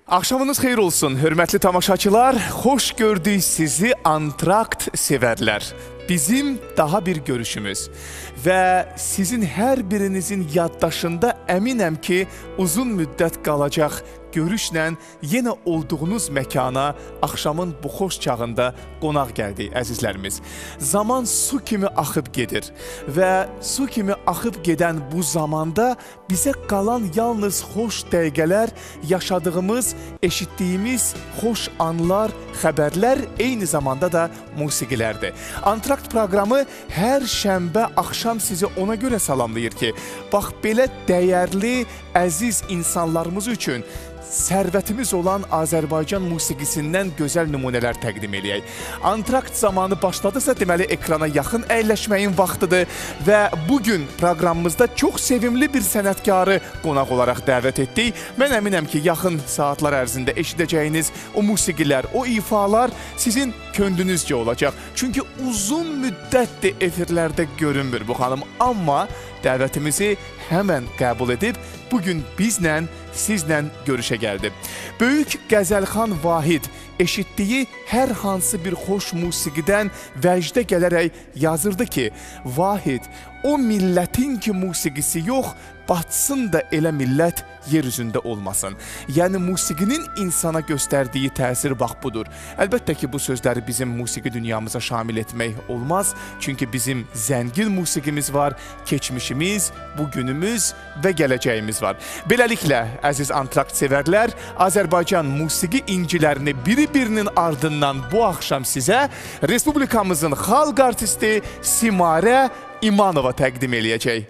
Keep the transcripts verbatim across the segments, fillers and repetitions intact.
Axşamınız xeyir olsun, hörmətli tamaşaçılar. Xoş gördük sizi Antrakt sevərlər. Bizim daha bir görüşümüz və sizin hər birinizin yaddaşında əminəm ki, uzun müddət qalacaq görüşlə yenə olduğunuz məkana axşamın bu xoş çağında qonaq gəldik, əzizlərimiz. Zaman su kimi axıb gedir və su kimi axıb gedən bu zamanda bizə qalan yalnız xoş dəqiqələr, yaşadığımız, eşitdiyimiz xoş anlar, xəbərlər, eyni zamanda da musiqilərdir. Antrakt proqramı hər şənbə axşam sizi ona görə salamlayır ki, bax belə dəyərli, əziz insanlarımız üçün sərvətimiz olan Azərbaycan musiqisindən gözəl nümunələr təqdim eləyək. Antrakt zamanı başladısa, deməli ekrana yaxın əyləşməyin vaxtıdır və bugün proqramımızda çox sevimli bir sənətkarı qonaq olaraq dəvət etdik. Mən əminəm ki, yaxın saatlar ərzində eşidəcəyiniz o musiqilər, o ifalar sizin könlünüzcə olacaq. Çünki uzun müddətdir efirlərdə görünmür bu xanım, amma dəvətimizi həmən qəbul edib bugün bizlə, sizlə görüşə gəldi. Böyük Qəzəlxan Vahid eşitdiyi hər hansı bir xoş musiqidən vəcdə gələrək yazırdı ki, Vahid, o millətin ki musiqisi yox, batsın da elə millət yer üzündə olmasın. Yəni, musiqinin insana göstərdiyi təsir bax budur. Əlbəttə ki, bu sözləri bizim musiqi dünyamıza şamil etmək olmaz. Çünki bizim zəngin musiqimiz var, keçmişimiz, bugünümüz və gələcəyimiz var. Beləliklə, əziz Antrakt sevərlər, Azərbaycan musiqi incilərini biri-birinin ardından bu axşam sizə Respublikamızın xalq artisti Simarə İmanova təqdim eləyəcək.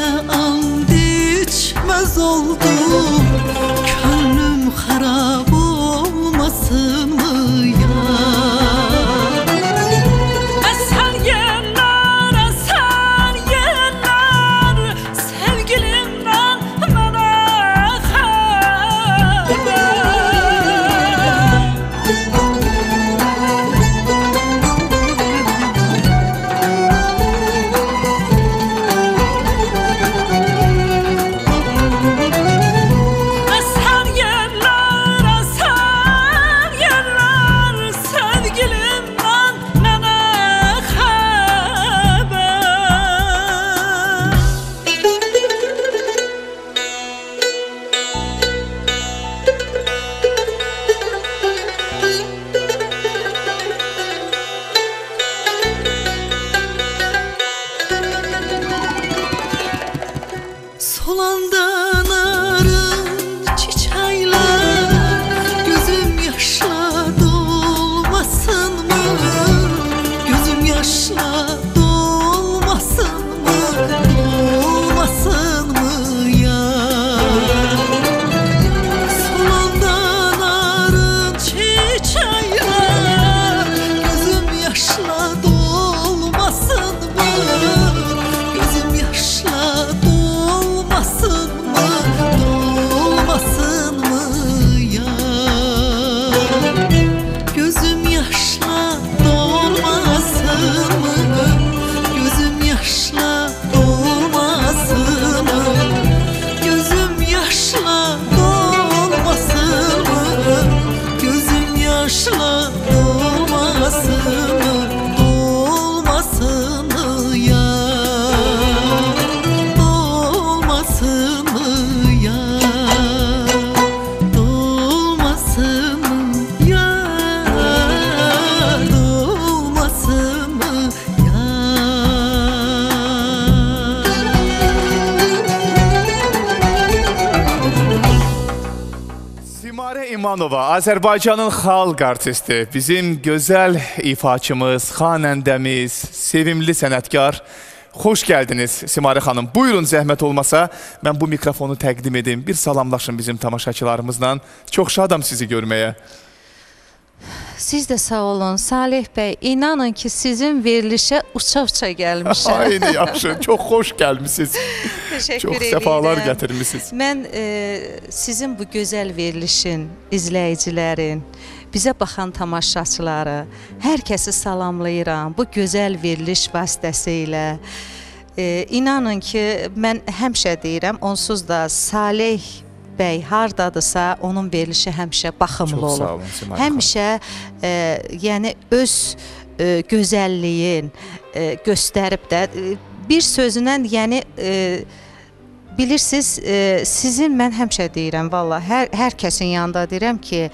and içmez oldum. Könlüm harap olmasın mı ya? Esen yerler, esen yerler, sevgilimden bana haber. Esen yerler, esen yerler, sevgilimden bana haber. Solandan arın çiçekler, gözüm yaşla dolmasın mı? Gözüm yaşla dolmasın mı? Dolmasın mı ya? Solandan arın çiçekler, gözüm yaşla dolmasın mı? Gözüm yaşla dolmasın mı? Dolmasın mı ya? Gözüm yaşla dolmasın mı? Gözüm yaşla dolmasın mı? Gözüm yaşla dolmasın mı? Gözüm yaşla dolmasın mı? Dolmasın mı ya? Dolmasın mı ya? Dolmasın mı ya? Dolmasın mı ya? Simare İmanova, Azərbaycanın xalq artisti, bizim gözəl ifaçımız, xanəndəmiz, sevimli sənətkar. Xoş gəldiniz Simare xanım. Buyurun, zəhmət olmasa mən bu mikrofonu təqdim edim. Bir salamlaşın bizim tamaşaçılarımızla. Çox şadam sizi görməyə. Siz də sağ olun Salih bəy. İnanın ki, sizin verilişə uça-uça gəlmişəm. Aynı yaxşı, çox xoş gəlmişsiniz. Təşəkkür Çox edirəm. səfalar gətirmişsiniz. Mən e, sizin bu gözəl verilişin, izləyicilərin, bizə baxan tamaşaçıları, hər kəsi salamlayıram. Bu gözəl veriliş vasitəsilə. E, inanın ki, mən həmişə deyirəm, onsuz da Salih bəy hardadısa, onun verilişi həmişə baxımlı Çox sağ olur. olun Simare xanım. Həmişə e, yəni öz e, gözəlliyin e, göstərib də e, bir sözünə, yəni e, bilirsiniz, e, sizin mən həmişə deyirəm, valla hər, hər kəsin yanında deyirəm ki,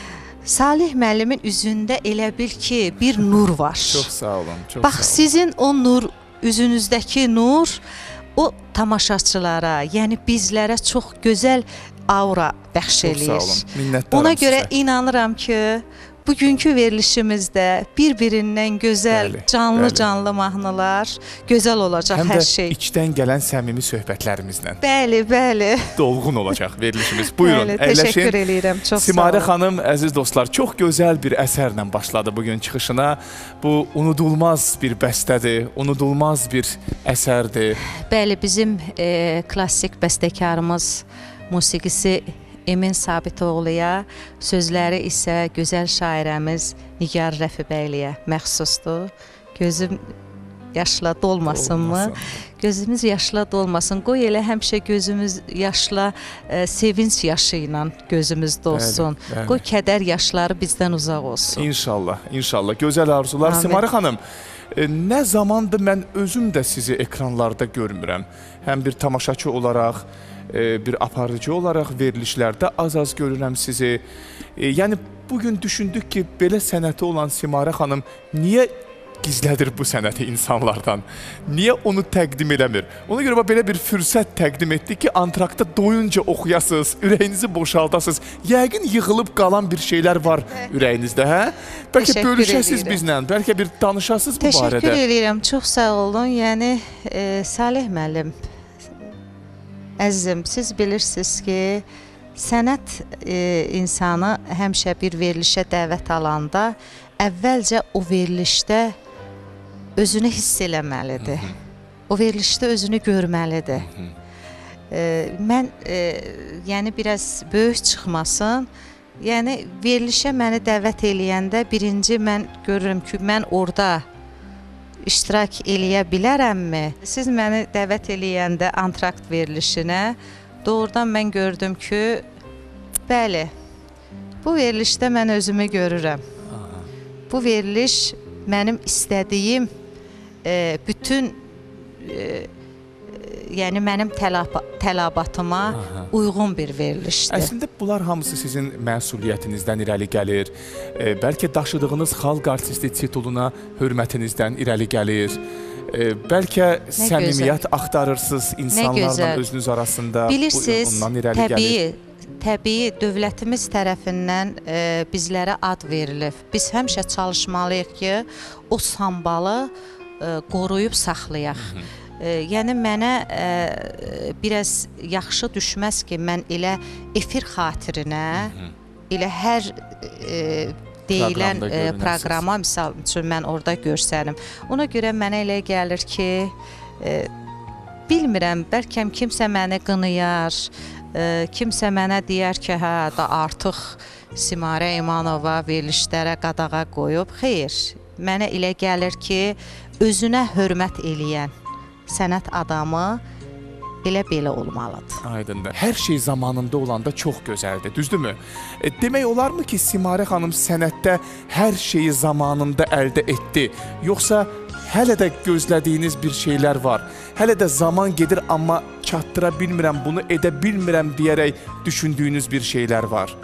Salih müəllimin üzündə elə bil ki, bir nur var. Çox sağ olun, çox Bax, sağ olun. sizin o nur, üzünüzdəki nur, o tamaşaçılara, yəni bizlərə çox gözəl aura bəxş Çox eləyir. sağ olun, minnətdaram Ona görə sizə. inanıram ki, bugünkü verilişimizdə bir-birindən gözəl, Bəli, canlı-canlı mahnılar, gözəl olacaq Həm hər də şey. içdən gələn səmimi söhbətlərimizlə Bəli, bəli. dolğun olacaq verilişimiz. Buyurun, Bəli, təşəkkür əyləşin. eləyirəm. Çox Simare sağ olun. xanım, əziz dostlar, çox gözəl bir əsərlə başladı bugün çıxışına. Bu unudulmaz bir bəstədir, unudulmaz bir əsərdir. Bəli, bizim e, klassik bəstəkarımız, musiqisi Emin Sabitoğluya, sözləri isə gözəl şairəmiz Nigar Rəfibəyliyə məxsusdur. Gözüm yaşla dolmasınmı? Olmasın. Gözümüz yaşla dolmasın. Qoy elə həmişə gözümüz yaşla, e, sevinç yaşı ilə gözümüz dolsun. Bəli, bəli. Qoy kədər yaşları bizdən uzaq olsun. İnşallah, inşallah. Gözəl arzular. Amin. Simare xanım, e, nə zamandır mən özüm də sizi ekranlarda görmürəm. Həm bir tamaşaçı olaraq, e, bir aparıcı olaraq verilişlərdə az-az görürəm sizi. E, yəni, bugün düşündük ki, belə sənəti olan Simare xanım niyə gizlədir bu sənəti insanlardan? Niyə onu təqdim eləmir? Ona görə belə bir fürsət təqdim etdi ki, antraktda doyunca oxuyasınız, ürəyinizi boşaldasınız. Yəqin yığılıb qalan bir şeylər var ürəyinizdə, hə? Bəlkə Təşəkkür bölüşəsiz edirəm. bizlə, bəlkə bir danışasınız bu barədə. Təşəkkür edirəm, çox sağ olun. Yəni, e, Salih müəllim, Əzizim, siz bilirsiniz ki, sənət e, insanı həmişə bir verilişə dəvət alanda əvvəlcə o verilişdə özünü hiss eləməlidir. Hı -hı. O verilişdə özünü görməlidir. Hı -hı. E, mən e, yəni biraz böyük çıxmasın, yəni verilişə məni dəvət eləyəndə birinci mən görürüm ki, mən orada iştirak eləyə bilərəmmi? Siz məni dəvət eləyəndə antrakt verilişinə doğrudan mən gördüm ki, bəli, bu verilişdə mən özümü görürəm. Bu veriliş mənim istədiyim e, bütün e, yəni mənim tələb tələbatıma Aha. uyğun bir verilişdir. Əslində bunlar hamısı sizin məsuliyyətinizdən irəli gəlir. E, bəlkə daşıdığınız xalq artisti tituluna hörmətinizdən irəli gəlir. E, bəlkə nə səmimiyyət gözəl. Axtarırsınız insanlarla özünüz arasında. Bilirsiniz, təbii, təbii dövlətimiz tərəfindən e, bizlərə ad verilib. Biz həmişə çalışmalıyıq ki, o sambalı e, qoruyub saxlayaq. Hı -hı. E, yəni mənə e, biraz yaxşı düşməz ki, mən elə efir xatirinə, Hı -hı. elə hər e, deyilən e, proqrama, misal üçün mən orada görsənim. Ona görə mənə elə gəlir ki, e, bilmirəm, bəlkə kimsə məni qınıyar, e, kimsə mənə deyər ki, hə, da artıq Simarə İmanova verilişlərə qadağa qoyub. Xeyr, mənə elə gəlir ki, özünə hörmət eləyən sənət adamı elə belə olmalıdır. Aydındır. Hər şey zamanında olanda çox gözəldir, düzdürmü? E, demək olarmı ki, Simarə xanım sənətdə hər şeyi zamanında əldə etdi? Yoxsa hələ də gözlədiyiniz bir şeylər var? Hələ də zaman gedir, amma çatdıra bilmirəm, bunu edə bilmirəm deyərək düşündüyünüz bir şeylər var?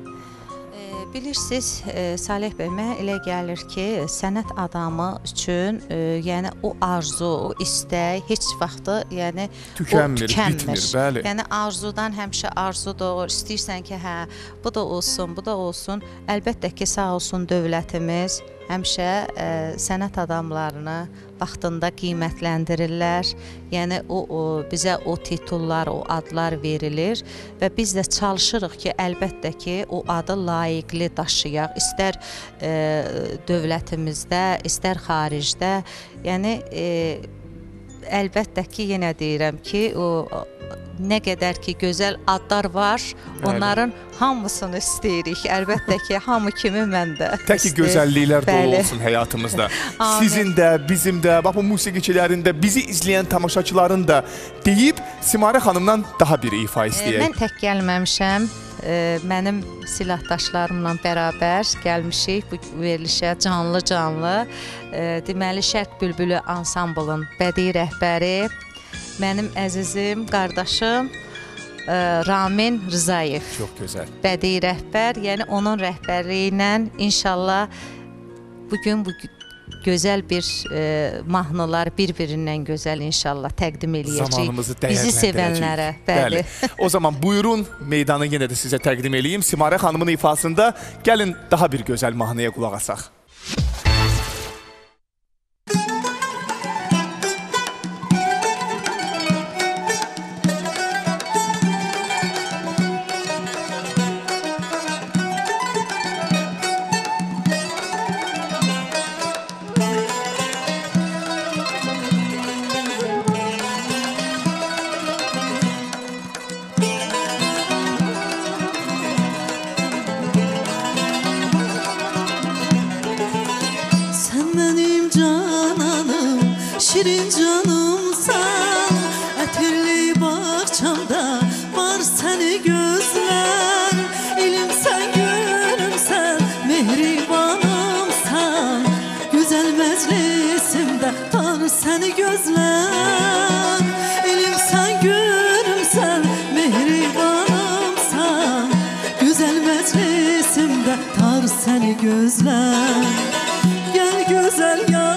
Bilirsiniz, e, Salih bəy, mənə elə gəlir ki, sənət adamı üçün e, yəni o arzu, o istək heç vaxtı yəni tükənmir, o tükənmir. Bitmir, bəli. Yəni arzudan həmişə arzu doğur. İstəyirsən ki, hə, bu da olsun, bu da olsun. Əlbəttə ki, sağ olsun dövlətimiz həmişə e, sənət adamlarını vaxtında qiymətləndirirlər. Yəni o, o bizə o titullar, o adlar verilir və biz də çalışırıq ki, əlbəttə ki, o adı layiqli daşıyaq. İstər e, dövlətimizdə, istər xaricdə. Yəni e, əlbəttə ki, yenə deyirəm ki, o nə qədər ki, gözəl adlar var, onların Bəli. hamısını istəyirik. Əlbəttə ki, hamı kimi mən də Tək ki, gözəlliklər Bəli. dolu olsun həyatımızda. Sizin də, bizim də, bax bu musiqiçilərin də, bizi izləyən tamaşaçıların da deyib, Simarə xanımdan daha bir ifa istəyək. Mən tək gəlməmişəm. Mənim silahdaşlarımla bərabər gəlmişik bu verilişə canlı-canlı. Deməli, Şərq Bülbülü ansamblın bədii rəhbəri, mənim əzizim, qardaşım Ramin Rzayev. Çox gözəl. Bədii rəhbər, yəni onun rəhbərliyi ilə inşallah bugün bu gözəl bir e, mahnılar bir-birindən gözəl inşallah təqdim eləyəcək. Zamanımızı dəyərləndirəcək. Bizi sevənlərə. Bəli. Bəli. O zaman buyurun, meydanı yenə də sizə təqdim eləyim. Simarə xanımın ifasında gəlin daha bir gözəl mahnıya qulaq asaq. Şirin canımsan, ətirli bağçamda var səni gözlər. Elimsən, gülümsən, mehribanımsan, gözəl məclisimdə var səni gözlər. Elimsən, gülümsən, mehribanımsan, gözəl məclisimdə var səni gözlər. Gəl gözəl yar,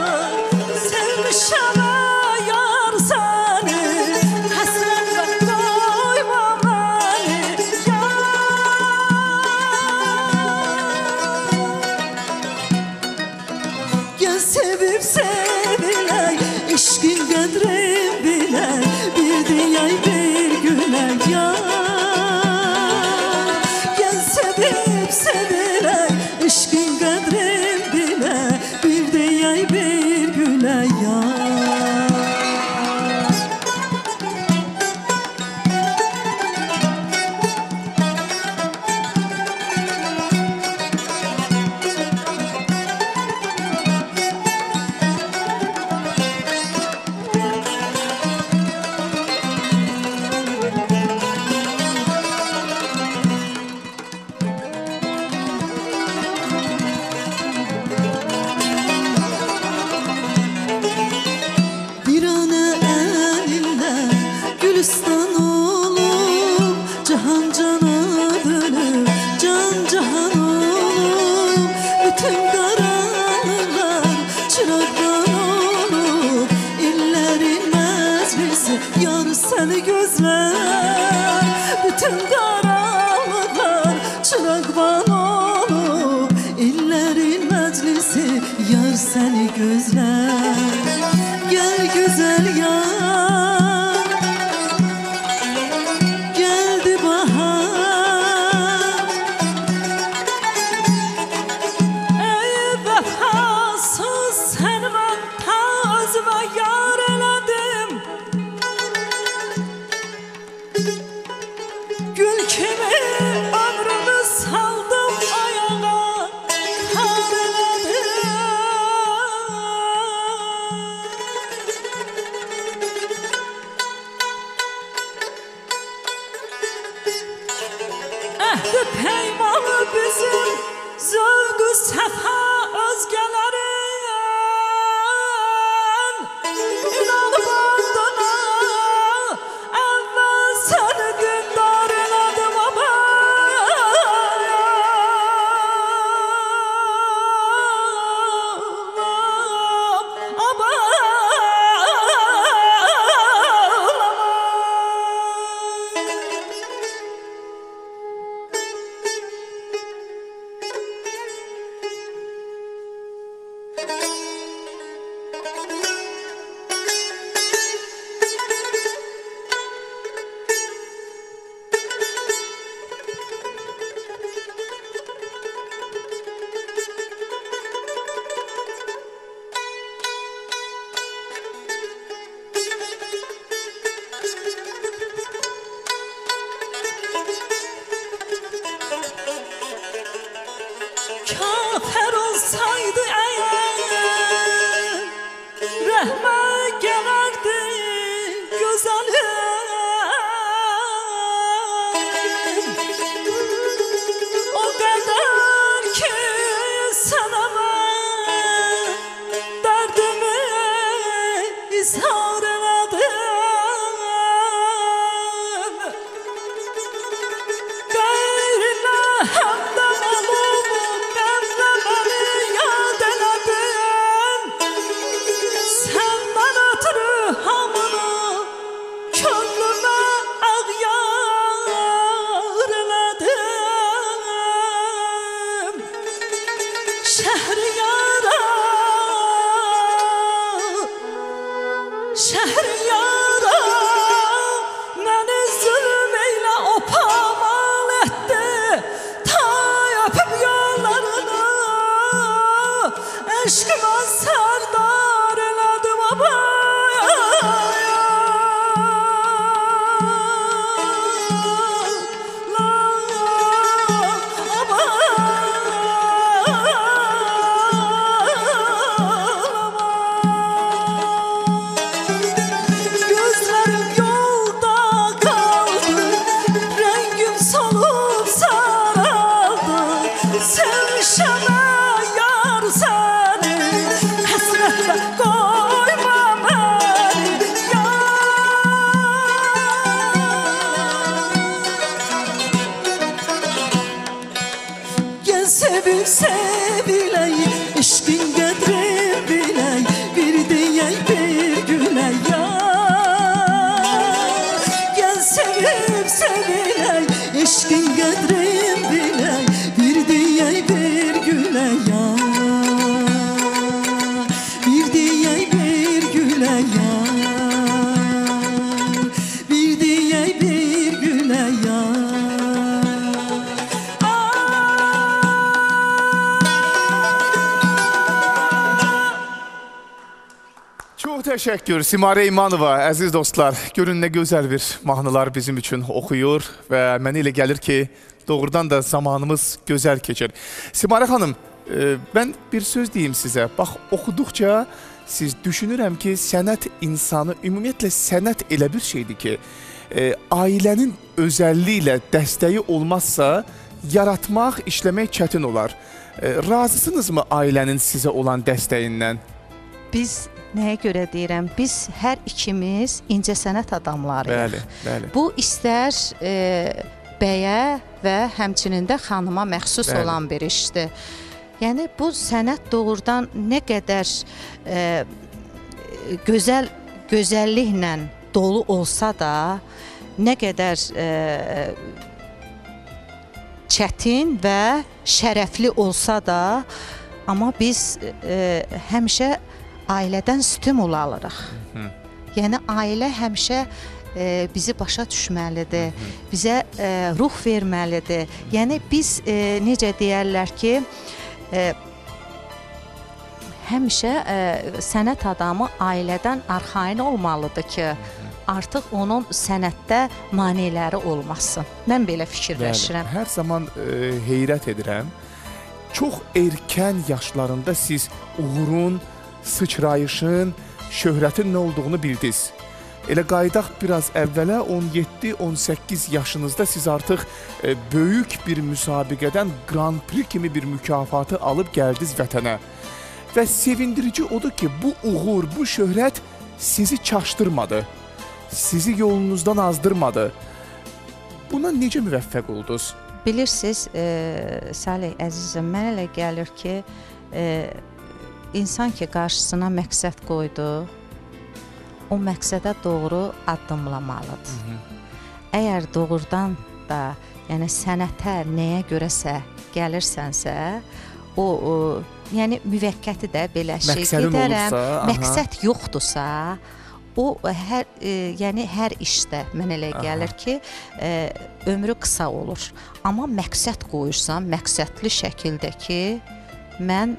Sevmişəm yar səni, həsrət və dastan olub Cahan cana dönüb Can cahan olub Bütün qaranlıqlar çıraqdan olub İllərin məclisi yar səni gözlər Bütün qaranlıqlar çıraqdan olub İllərin məclisi yar səni gözlər Gel güzel yar Geldi bahar Ey vəfasız sən mən ta özümə yar elədim Gül kimi ömrümü saldım ayağa kar elədim Əhdi peymanı bizim zövqü səfa özgələrin İnanıb andına əvvəl səni dindar elədim ama Ama Kafir olsaydı eğer Rəhmə gələrdi gözəlim O qədər ki sənə mən Dərdimi izhar elədim Qeyrinə həmdən olub Səndən ötürü hamını könlümə ağyar elədim Şəhriyara, şəhriyara Məni zülm eylə o pamal etdi Ta öpüb yollarını Eşqimə sərdar elədim ama Gözlerim yolda kaldı Rengim solup saraldı Sevmişəm yar səni Həsrətlə qoyma məni Gel sevib sevilək Eşqin qədrin bilək Bir deyək bir gülək Gel sevib sevilək Eşqin qədrin bilək Bir deyək bir gülək Bir deyək bir gülək Bir deyək bir gülək Çox təşəkkür Simare İmanova, əziz dostlar. Görün nə gözəl bir mahnılar bizim üçün oxuyur və mənə elə gəlir ki, doğrudan da zamanımız gözəl keçir. Simare xanım, e, mən bir söz deyim sizə. Bax, oxuduqca siz düşünürəm ki, sənət insanı, ümumiyyətlə sənət elə bir şeydir ki, e, ailənin özəlliyi ilə dəstəyi olmazsa, yaratmaq, işləmək çətin olar. E, razısınızmı ailənin sizə olan dəstəyindən? Biz Nəyə görə deyirəm? Biz hər ikimiz incəsənət adamlarıyıq. Bəli, bəli. Bu istər e, bəyə və həmçinin də xanıma məxsus Bəli. olan bir işdir. Yəni bu sənət doğrudan nə qədər e, gözəl gözəlliklə dolu olsa da, nə qədər e, çətin və şərəfli olsa da, amma biz e, həmişə ailədən stimul alırıq. Hı. Yəni ailə həmişə e, bizi başa düşməlidir, bizə e, ruh verməlidir. Yəni biz e, necə deyərlər ki, e, həmişə e, sənət adamı ailədən arxayın olmalıdır ki, artıq onun sənətdə maneələri olmasın. Mən belə fikirləşirəm. Bəli, hər zaman e, heyrət edirəm. Çox erkən yaşlarında siz uğurun, sıçrayışın, şöhrətin nə olduğunu bildiniz. Elə qaydaq biraz əvvələ on yeddi on səkkiz yaşınızda siz artıq e, böyük bir müsabiqədən Grand Prix kimi bir mükafatı alıb gəldiniz vətənə. Və sevindirici odur ki, bu uğur, bu şöhrət sizi çaşdırmadı, sizi yolunuzdan azdırmadı. Buna necə müvəffəq oldunuz? Bilirsiniz, e, Salih əzizim, mənə elə gəlir ki, e, insan ki, qarşısına məqsəd qoydu, o məqsədə doğru addımlamalıdır. Hı -hı. Əgər doğrudan da, yəni sənətə nəyə görəsə gəlirsənsə, o, o yəni müvəqqəti də belə şey gedərəm, olursa, məqsəd yoxdursa, o hər e, yəni hər işdə mən elə gəlir ki, e, ömrü qısa olur. Amma məqsəd qoyursan, məqsədli şəkildə ki, mən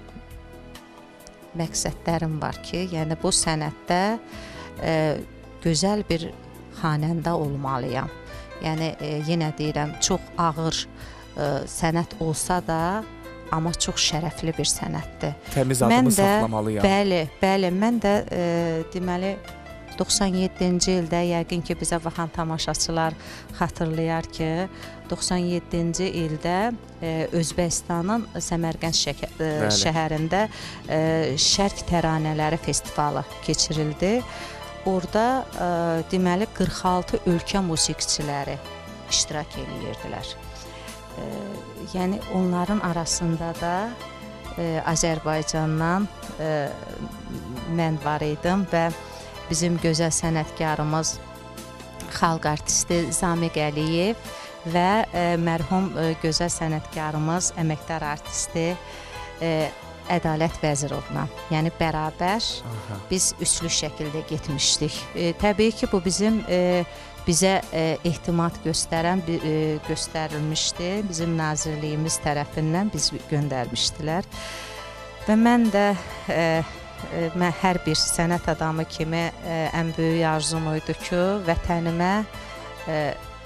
məqsədlərim var ki, yəni bu sənətdə e, gözəl bir xanəndə olmalıyam. Yəni e, yenə deyirəm, çox ağır e, sənət olsa da, amma çox şərəfli bir sənətdir. Təmiz adımı mən də, saxlamalıyam. Bəli, bəli, mən də e, deməli doxsan yeddinci ildə yəqin ki, bizə baxan tamaşaçılar xatırlayar ki, doxsan yeddinci ildə e, Özbəkistanın Səmərqənd e, şəhərində e, Şərq Təranələri festivalı keçirildi. Orada e, deməli qırx altı ölkə musiqiçiləri iştirak edirdilər. E, yəni onların arasında da e, Azərbaycandan e, mən var idim və bizim gözəl sənətkarımız, xalq artisti Zamiq Əliyev və e, mərhum e, gözəl sənətkarımız, əməkdar artisti e, Ədalət Vəzirovla, yəni bərabər Aha. biz üçlü şəkildə getmişdik. E, təbii ki, bu bizim e, bizə e, ehtimat göstərən e, göstərilmişdi. Bizim nazirliyimiz tərəfindən biz göndərmişdilər. Və mən də e, mən hər bir sənət adamı kimi ə, ən böyük arzum idi ki, vətənimə ə,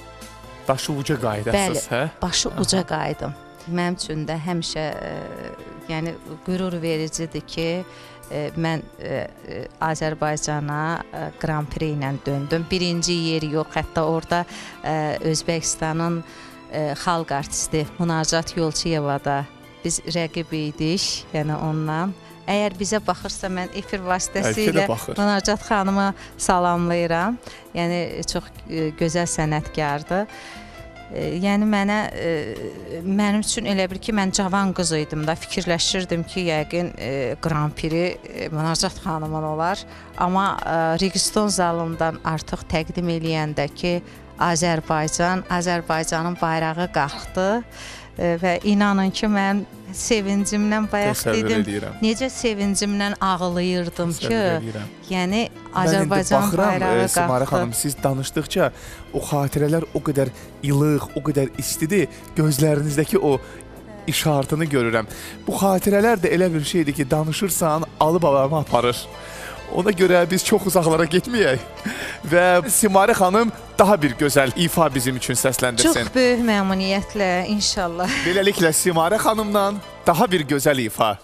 başı uca qaydasınız, bəli, hə? başı Aha. uca qaydım. Mənim üçün də həmişə ə, yəni qürur vericidir ki, ə, mən ə, Azərbaycana ə, Grand Prix ilə döndüm. Birinci yeri yox, hətta orada ə, Özbəkistanın ə, xalq artisti Münacat Yolçiyeva da biz rəqib idik, yəni ondan. Əgər bizə baxırsa, mən efir vasitəsilə Münacat xanımı salamlayıram. Yəni, çox e, gözəl sənətkardır. E, yəni, mənə, e, mənim üçün elə bir ki, mən cavan qız idim da, fikirləşirdim ki, yəqin e, Grand Prix e, Münacat xanımın olar. Amma e, Registon zalından artıq təqdim eləyəndə ki, Azərbaycan, Azərbaycanın bayrağı qalxdı. Və inanın ki, mən sevincimdən bayaq dedim, necə sevincimdən ağlayırdım ki, yəni Azərbaycan bayrağı qalxdı. Simarə xanım, siz danışdıqca o xatirələr o qədər ilıq, o qədər istidir, gözlərinizdəki o işartını görürəm. Bu xatirələr də elə bir şeydir ki, danışırsan, alıb alama aparır. Ona görə biz çox uzaqlara getməyək və Simarə xanım daha bir gözəl ifa bizim üçün səsləndirsin. Çox böyük məmnuniyyətlə, inşallah. Beləliklə Simarə xanımla daha bir gözəl ifa.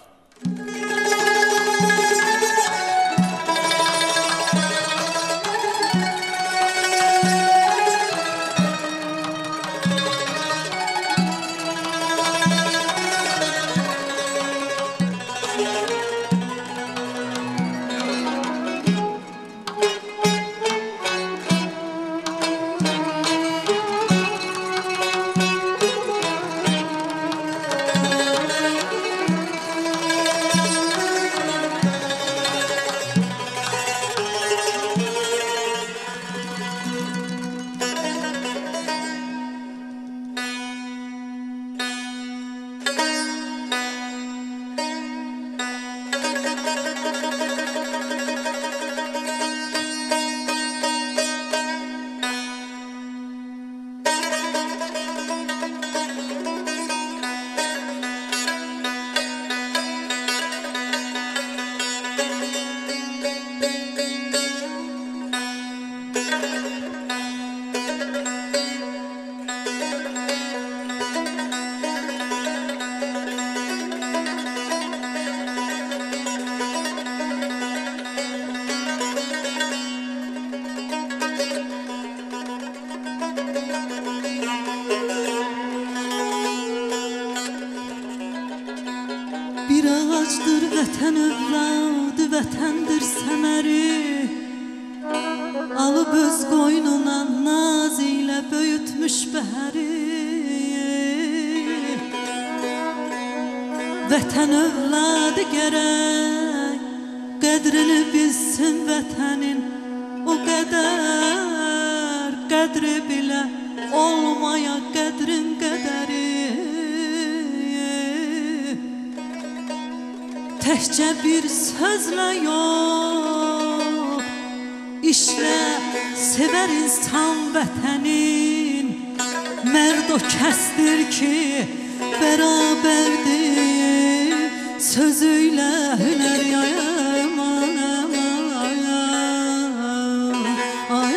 Vətən övladı, vətəndir səməri, alıb öz qoynuna naz ilə böyütmüş bəhəri. Vətən övladı gərək qədrini bilsin vətənin, o qədər qədri bilə olmaya qədrin qədəri. Təhcə bir sözlə yox, işlə sevər insan vətənin. Mərd o kəsdir ki, bərabərdir, sözüylə hünər yayaman. Ay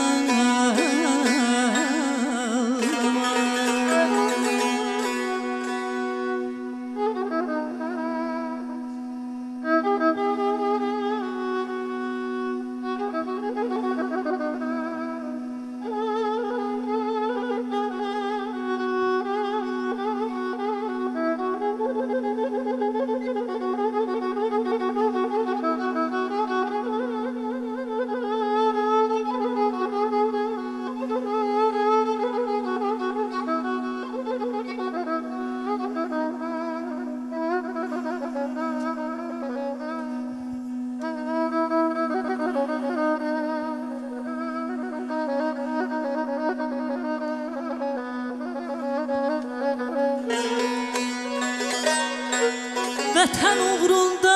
vətən uğrunda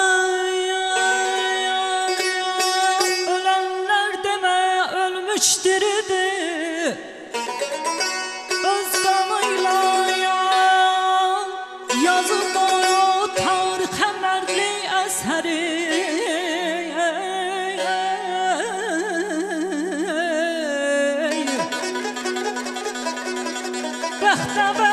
ölənlər demə ölmüş diridir, öz qanıyla yazıb o tarixə mərdlik əsəri. Bəxtəvər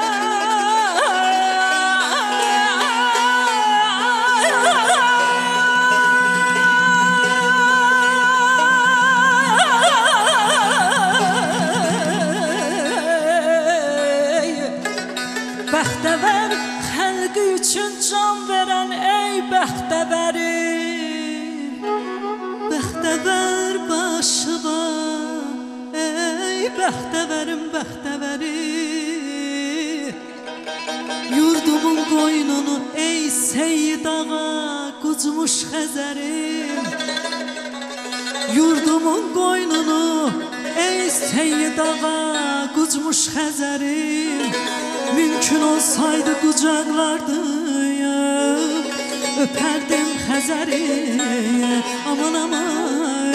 Bəxtəvər xəlqi üçün can verən ey bəxtəvəri. Bəxtəvər başıva ey bəxtəvərim bəxtəvəri. Yurdumun qoynunu ey Seyyid ağa qucmuş Xəzərim. Yurdumun qoynunu ey Seyyid ağa qucmuş Xəzərim. Mümkün olsaydı qucaqlardım, öpərdim Xəzəri. Aman aman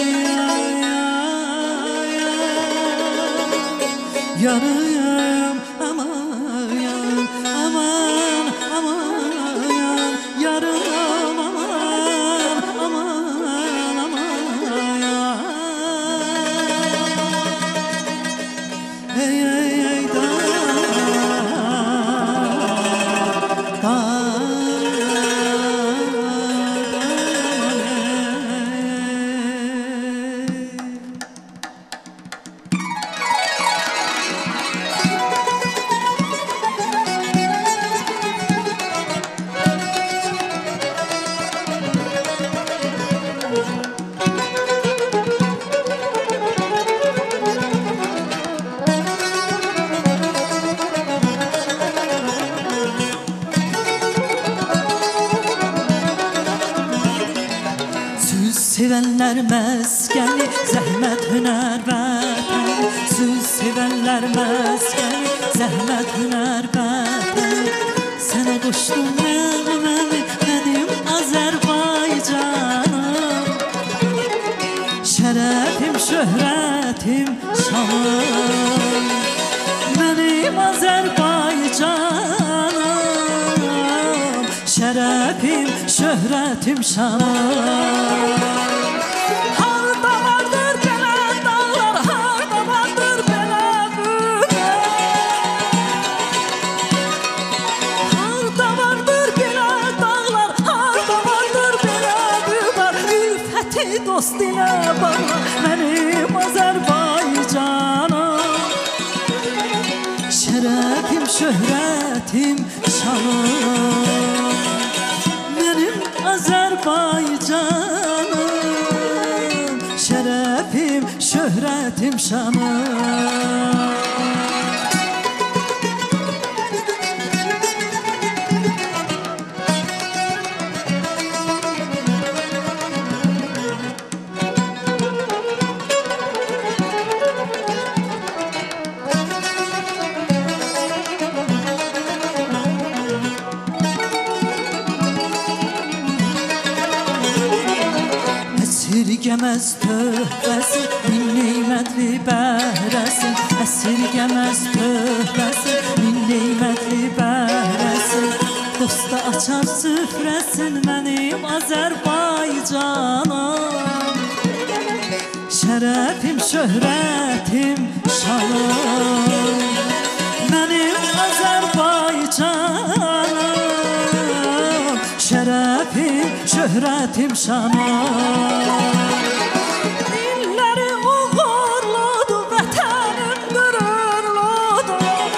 yarım, aman aman aman yarım, aman aman aman ey ey ey da. Sevənlər məskəni, zəhmət hünər vətəni. Söz sevənlər məskəni, zəhmət hünər vətəni. Sənə qoşdum nəğməmi, mənim Azərbaycanım. Şərəfim, şöhrətim, şanım, mənim Azərbaycanım. Şərəfim, şöhrətim, şanım. Dost ilə bana mənim Azərbaycanım. Şərəfim, şöhrətim, şanım, mənim Azərbaycanım. şərəfim şanım. Əsirgəməz töhbəsi, min neymətli bəhrəsi. Əsirgəməz töhbəsi, min neymətli bəhrəsi. Dosta açar süfrəsin mənim Azərbaycanım. Şərəfim, şöhrətim, şanım mənim Azərbaycanım. Şərəfim, şöhrətim, şanım. İlləri uğurludur, vətənim qürurludur.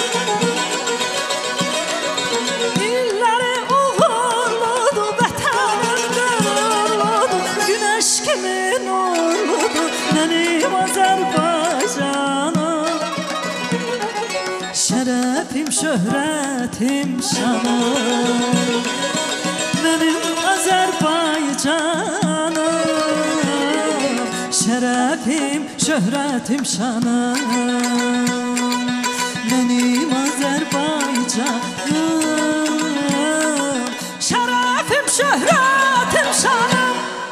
İlləri uğurludur, vətənim qürurludur. Günəş kimi nurludur mənim Azərbaycanım. Şərəfim, şöhrətim, şanım mənim Azərbaycanım. Şərəfim, şöhrətim, şanım mənim Azərbaycanım. Şərəfim, şöhrətim, şanım.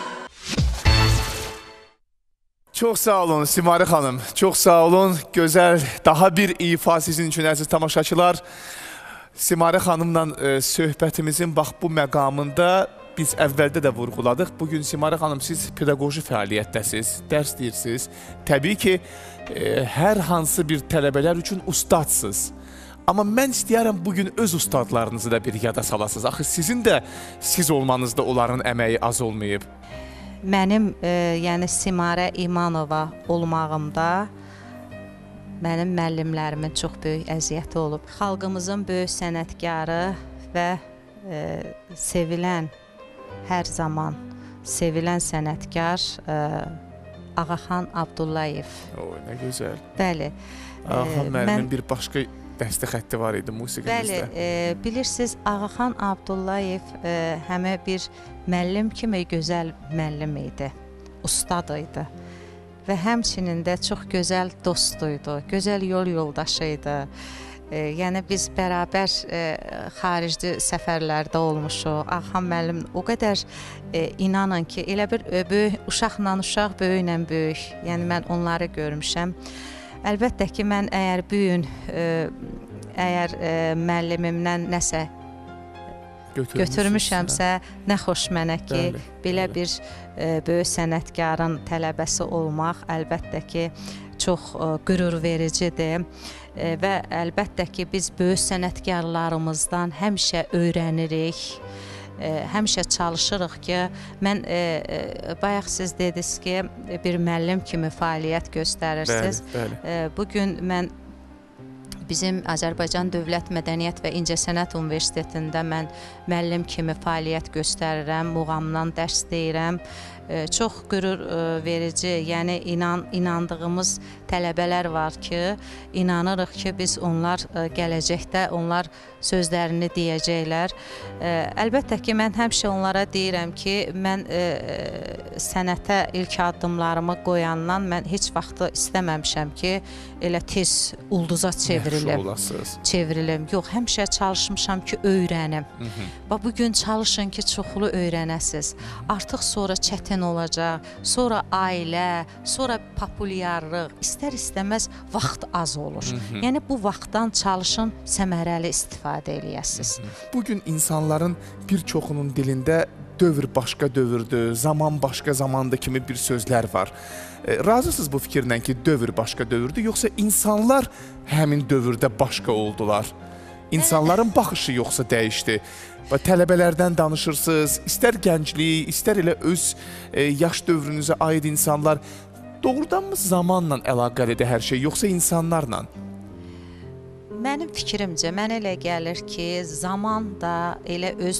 Çox sağ olun Simari xanım, çox sağ olun. Gözəl, daha bir ifa sizin üçün əziz tamaşaçılar. Simari xanımla e, söhbətimizin bax bu məqamında biz əvvəldə də vurğuladıq. Bugün Simari xanım siz pedaqoji fəaliyyətdəsiz, dərs deyirsiniz. Təbii ki, e, hər hansı bir tələbələr üçün ustadsınız. Amma mən istəyərəm bugün öz ustadlarınızı da bir yada salasınız. Axı sizin də siz olmanızda onların əməyi az olmayıb. Mənim, e, yəni Simarə İmanova olmağımda mənim müəllimlərimin çox böyük əziyyəti olub. Xalqımızın böyük sənətkarı və e, sevilən, hər zaman sevilən sənətkar e, Ağaxan Abdullayev. O, nə gözəl. Bəli. Ağaxan müəllimin mən... bir başqa dəstə xətti var idi musiqimizdə. Bəli, e, bilirsiniz, Ağaxan Abdullayev e, həmə bir müəllim kimi gözəl müəllim idi, ustad idi. Və həmçinin də çox gözəl dostuydu, gözəl yol yoldaşı idi. E, yəni biz bərabər e, xarici səfərlərdə olmuşuq. Ağaxan müəllim o qədər e, inanın ki, elə bir e, böyük, uşaqla uşaq, böyüklə böyük. Yəni mən onları görmüşəm. Əlbəttə ki, mən əgər bu gün e, əgər e, müəllimimdən nəsə götürmüşəmsə, nə xoş mənə ki, bəli, belə bəli. bir e, böyük sənətkarın tələbəsi olmaq əlbəttə ki, çox e, qürur vericidir. E, və əlbəttə ki, biz böyük sənətkarlarımızdan həmişə öyrənirik, e, həmişə çalışırıq ki, mən e, e, bayaq siz dediniz ki, bir müəllim kimi fəaliyyət göstərirsiniz. Bəli, bəli. E, bugün mən bizim Azərbaycan Dövlət Mədəniyyət və İncəsənət Universitetində mən müəllim kimi fəaliyyət göstərirəm, muğamdan dərs deyirəm. E, çox qürur e, verici, yəni inan, inandığımız tələbələr var ki, inanırıq ki, biz onlar e, gələcəkdə onlar sözlərini deyəcəklər. E, əlbəttə ki, mən həmişə onlara deyirəm ki, mən e, sənətə ilk addımlarımı qoyandan mən heç vaxtı istəməmişəm ki, elə tez ulduza çevrilim. Çevrilim. Yox, həmişə çalışmışam ki, öyrənim. Və bugün çalışın ki, çoxlu öyrənəsiz. Artıq sonra çətin olacaq, sonra ailə, sonra populyarlıq, istər-istəməz vaxt az olur. Hı -hı. Yəni bu vaxtdan çalışın, səmərəli istifadə eləyəsiniz. Bugün insanların bir çoxunun dilində dövr başqa dövrdür, zaman başqa zamandır kimi bir sözlər var. E, razısınız bu fikirlə ki, dövr başqa dövrdür, yoxsa insanlar həmin dövrdə başqa oldular? İnsanların baxışı yoxsa dəyişdi? Tələbələrdən danışırsınız, istər gənclik, istər elə öz e, yaş dövrünüzə aid insanlar. Doğrudanmı zamanla əlaqəlidir hər şey, yoxsa insanlarla? Mənim fikrimcə, mənə elə gəlir ki, zaman da elə öz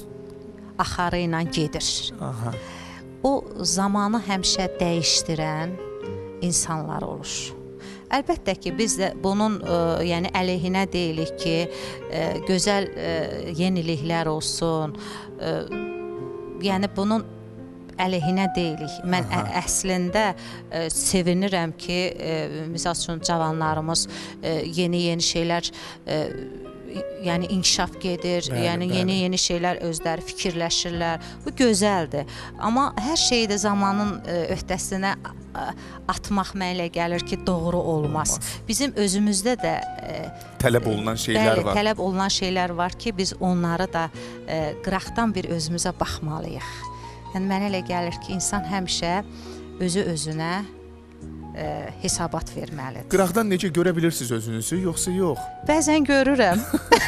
axarı ilə gedir. Aha. O zamanı həmişə dəyişdirən, insanlar olur. Əlbəttə ki, biz də bunun ə, yəni əleyhinə deyilik ki, ə, gözəl ə, yeniliklər olsun. Ə, yəni bunun əleyhinə deyilik. Mən ə, əslində ə, sevinirəm ki, ə, misal üçün cavanlarımız yeni-yeni şeylər ə, yəni inkişaf gedir, bəli, yəni yeni-yeni şeylər özləri fikirləşirlər. Bu gözəldir. Amma hər şeyi də zamanın ə, öhdəsinə ə, atmaq mənə gəlir ki, doğru olmaz. olmaz. Bizim özümüzdə də ə, tələb olunan şeylər bəli, var. Tələb olunan şeylər var ki, biz onları da ə, qıraqdan bir özümüzə baxmalıyıq. Yəni mənə elə gəlir ki, insan həmişə özü özünə Ə, hesabat verməlidir. Qıraqdan necə görə bilirsiniz özünüzü, yoxsa yox? Bəzən görürəm.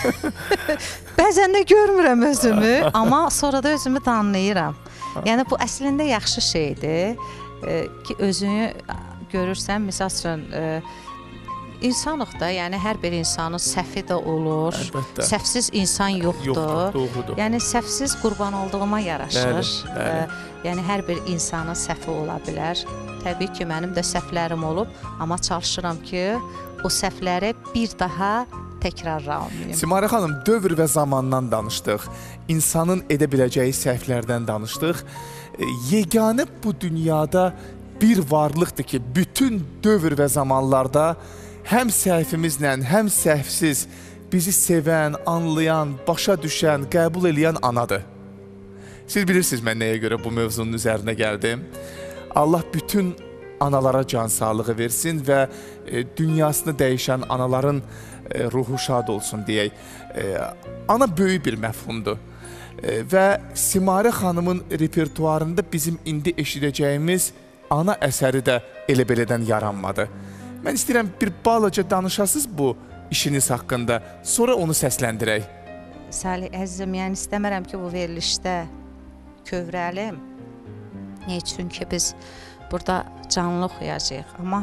Bəzən də görmürəm özümü, amma sonra da özümü də anlayıram. Yəni bu əslində yaxşı şeydir ə, ki, özünü görürsən, misal üçün ə, insanıq da, yəni hər bir insanın səhvi də olur. Əlbəttə. Səhvsiz insan yoxdur. Yoxdur, doğrudur. Yəni səhvsiz qurban olduğuma yaraşır. Bəli, bəli. Ə, yəni hər bir insanın səhvi ola bilər. Təbii ki, mənim də səhvlərim olub, amma çalışıram ki, o səhvləri bir daha təkrarlamayım. Simarə xanım, dövr və zamandan danışdıq. İnsanın edə biləcəyi səhvlərdən danışdıq. Yeganə bu dünyada bir varlıqdır ki, bütün dövr və zamanlarda həm səhvimizlə, həm səhvsiz bizi sevən, anlayan, başa düşən, qəbul eləyən anadır. Siz bilirsiniz mən nəyə görə bu mövzunun üzərinə gəldim. Allah bütün analara can sağlığı versin və e, dünyasını dəyişən anaların e, ruhu şad olsun deyək. E, ana böyük bir məfhumdur. E, və Simarə xanımın repertuarında bizim indi eşidəcəyimiz ana əsəri də elə belədən yaranmadı. Mən istəyirəm bir balaca danışasınız bu işiniz haqqında, sonra onu səsləndirək. Salih əzizim, yəni istəmərəm ki, bu verilişdə kövrəlim. Niyə? Çünki biz burada canlı oxuyacağıq. Amma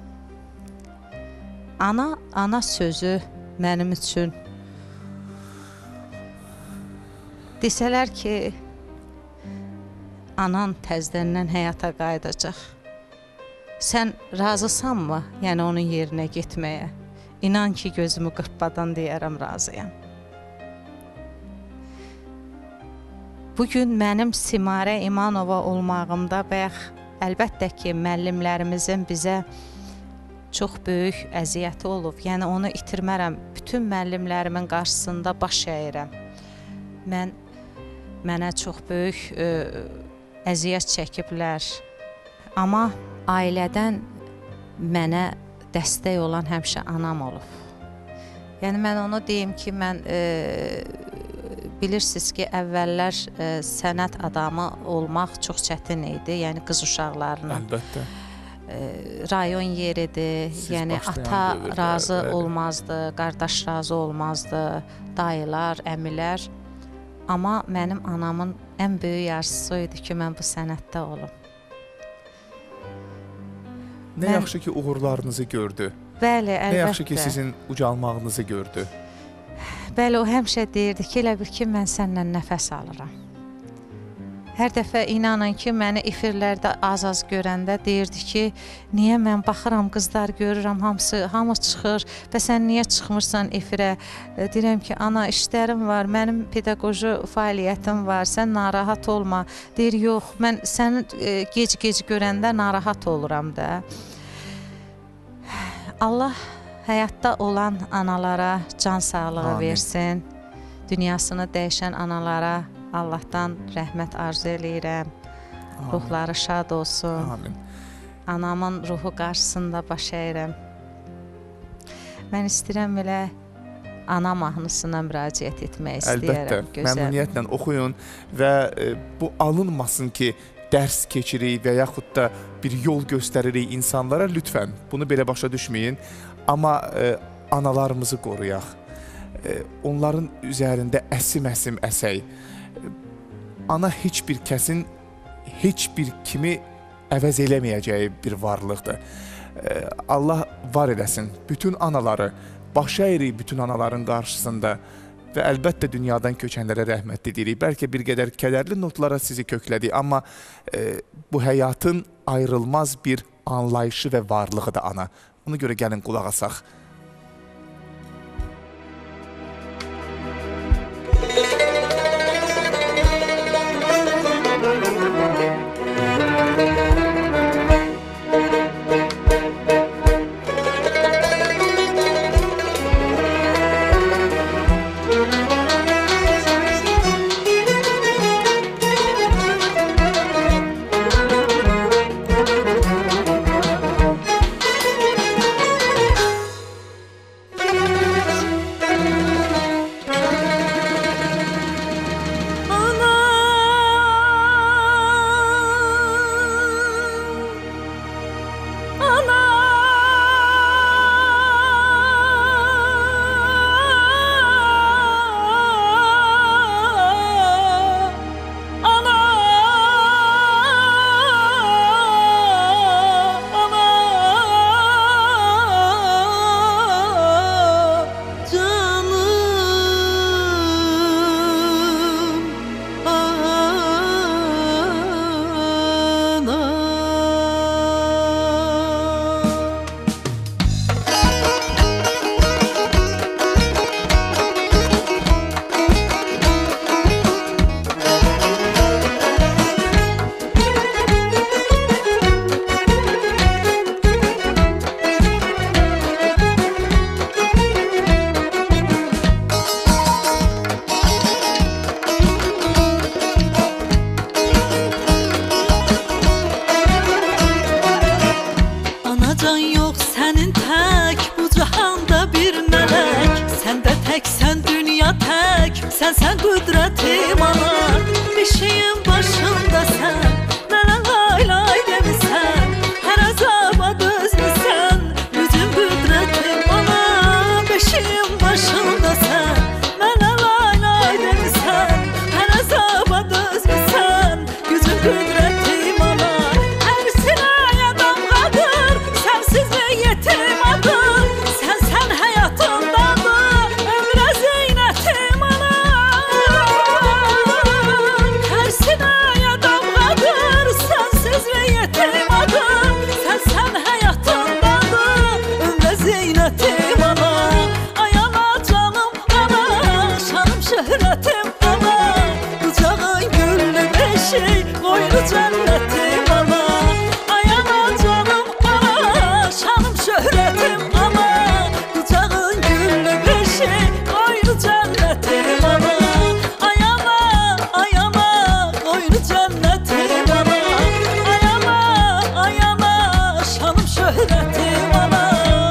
ana, ana sözü mənim üçün desələr ki, anan təzədən həyata qayıdacaq. Sən razısanmı, yəni onun yerinə getməyə? İnan ki, gözümü qırpmadan deyərəm, razıyam. Bugün mənim Simarə İmanova olmağımda bayaq əlbəttə ki, müəllimlərimizin bizə çox böyük əziyyəti olub. Yəni onu itirmərəm. Bütün müəllimlərimin qarşısında baş əyirəm. Mən mənə çox böyük ə, əziyyət çəkiblər. Amma ailədən mənə dəstək olan həmişə anam olub. Yəni mən onu deyim ki, mən ə, bilirsiniz ki, əvvəllər ə, sənət adamı olmaq çox çətin idi, yəni qız uşaqlarının. Əlbəttə. Ə, rayon yeridir, siz yəni ata dövürdə, razı bəli. olmazdı, qardaş razı olmazdı, dayılar, əmilər. Amma mənim anamın ən böyük arzusu idi ki, mən bu sənətdə olum. Nə mən... yaxşı ki, uğurlarınızı gördü. Bəli, əlbəttə. Nə yaxşı ki, sizin ucalmağınızı gördü. Bəli, o həmişə deyirdi ki, elə bil ki, mən səndən nəfəs alıram. Hər dəfə inanın ki, məni efirlərdə az-az görəndə deyirdi ki, niyə mən baxıram, qızlar görürəm, hamısı, hamı çıxır və sən niyə çıxmırsan efirə? Deyirəm ki, ana, işlərim var, mənim pedaqoji fəaliyyətim var, sən narahat olma. Deyir, yox, mən səni gec-gec görəndə narahat oluram da. Allah həyatda olan analara can sağlığı Amin. versin. Dünyasını dəyişən analara Allahdan rəhmət arzu eləyirəm. Amin. Ruhları şad olsun. Amin. Anamın ruhu qarşısında baş əyirəm. Mən istəyirəm elə ana mahnısına müraciət etmək istəyirəm. Əlbəttə, məmnuniyyətlə oxuyun və e, bu alınmasın ki, dərs keçirik və yaxud da bir yol göstəririk insanlara, lütfən bunu belə başa düşməyin. Amma e, analarımızı qoruyaq, e, onların üzərində əsim-əsim əsək. E, ana heç bir kəsin, heç bir kimi əvəz eləməyəcəyi bir varlıqdır. E, Allah var eləsin bütün anaları, baş əyirik bütün anaların qarşısında və əlbəttə dünyadan köçənlərə rəhmət deyirik. Bəlkə bir qədər kədərli notlara sizi köklədik, amma e, bu həyatın ayrılmaz bir anlayışı və varlığı da ana. Ona görə gəlin qulaq asaq. Sen sen kudretim ana, bir şeyin başında sen. Nene lay lay demisən, her azaba dözmüsən. Gücün kudretim ana, bir şeyin başında sen. Nene lay lay demisən, her azaba dözmüsən. Gücün kudretim ana, her sinaya damgadır. Sensiz ve yetim adım, sen sen hayatındadır. Ömre zeynetim ana. Koydu cennetim ana, ayana canım ana, şanım şöhretim ana, kucağın güllü bir şey, koydu cennetim ana, ayana, ayana, koydu cennetim ana, ayana, ayana, şanım şöhretim ana.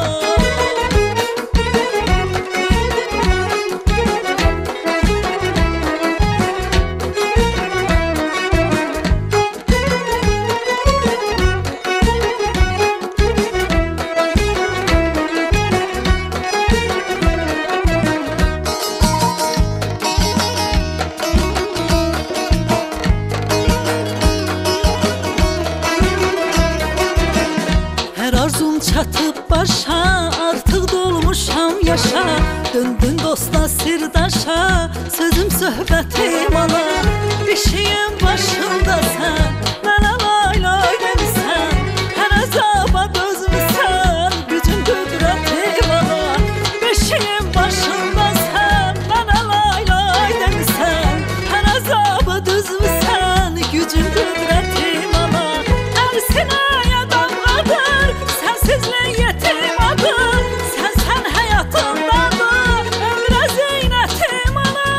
Çatıp başa, artık dolmuşam yaşa. Döndün dosta sirdaşa, sözüm söhbetim ana. Bir şeyin başında sen, nene lay lay demisən. Her azaba dözmüsən, gücün kudretim ana. Bir şeyin başında sen, nene lay lay demisən. Her azaba dözmüsən, gücün kudretim ana. Her sinaya damgadır, sensizle yetim adım. Sen sen hayatındadır, ömre zeynetim ana.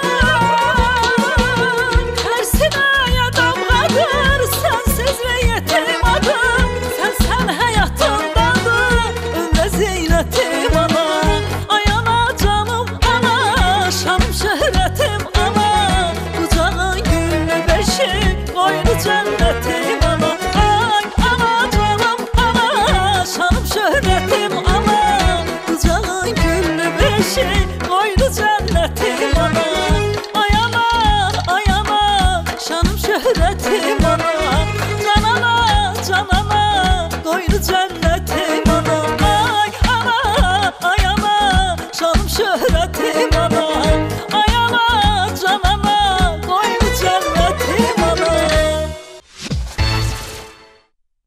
Her sinaya damgadır, sensizle yetim adım. Sen sen hayatındadır, ömre zeynetim ana. Ayana canım ana, şanım şöhretim ana. Kucağın güllü beşik, koydu cennetim ana. Ay ana canım ana, şanım şöhretim ana. Kucağın güllü beşik, koydu cennetim ana. Ayana, ayana, şanım şöhretim ana. Canana, canana, koydu cennetim ana. Ay ana, ayana, şanım şöhretim ana. Ayana, canana, koydu cennetim ana.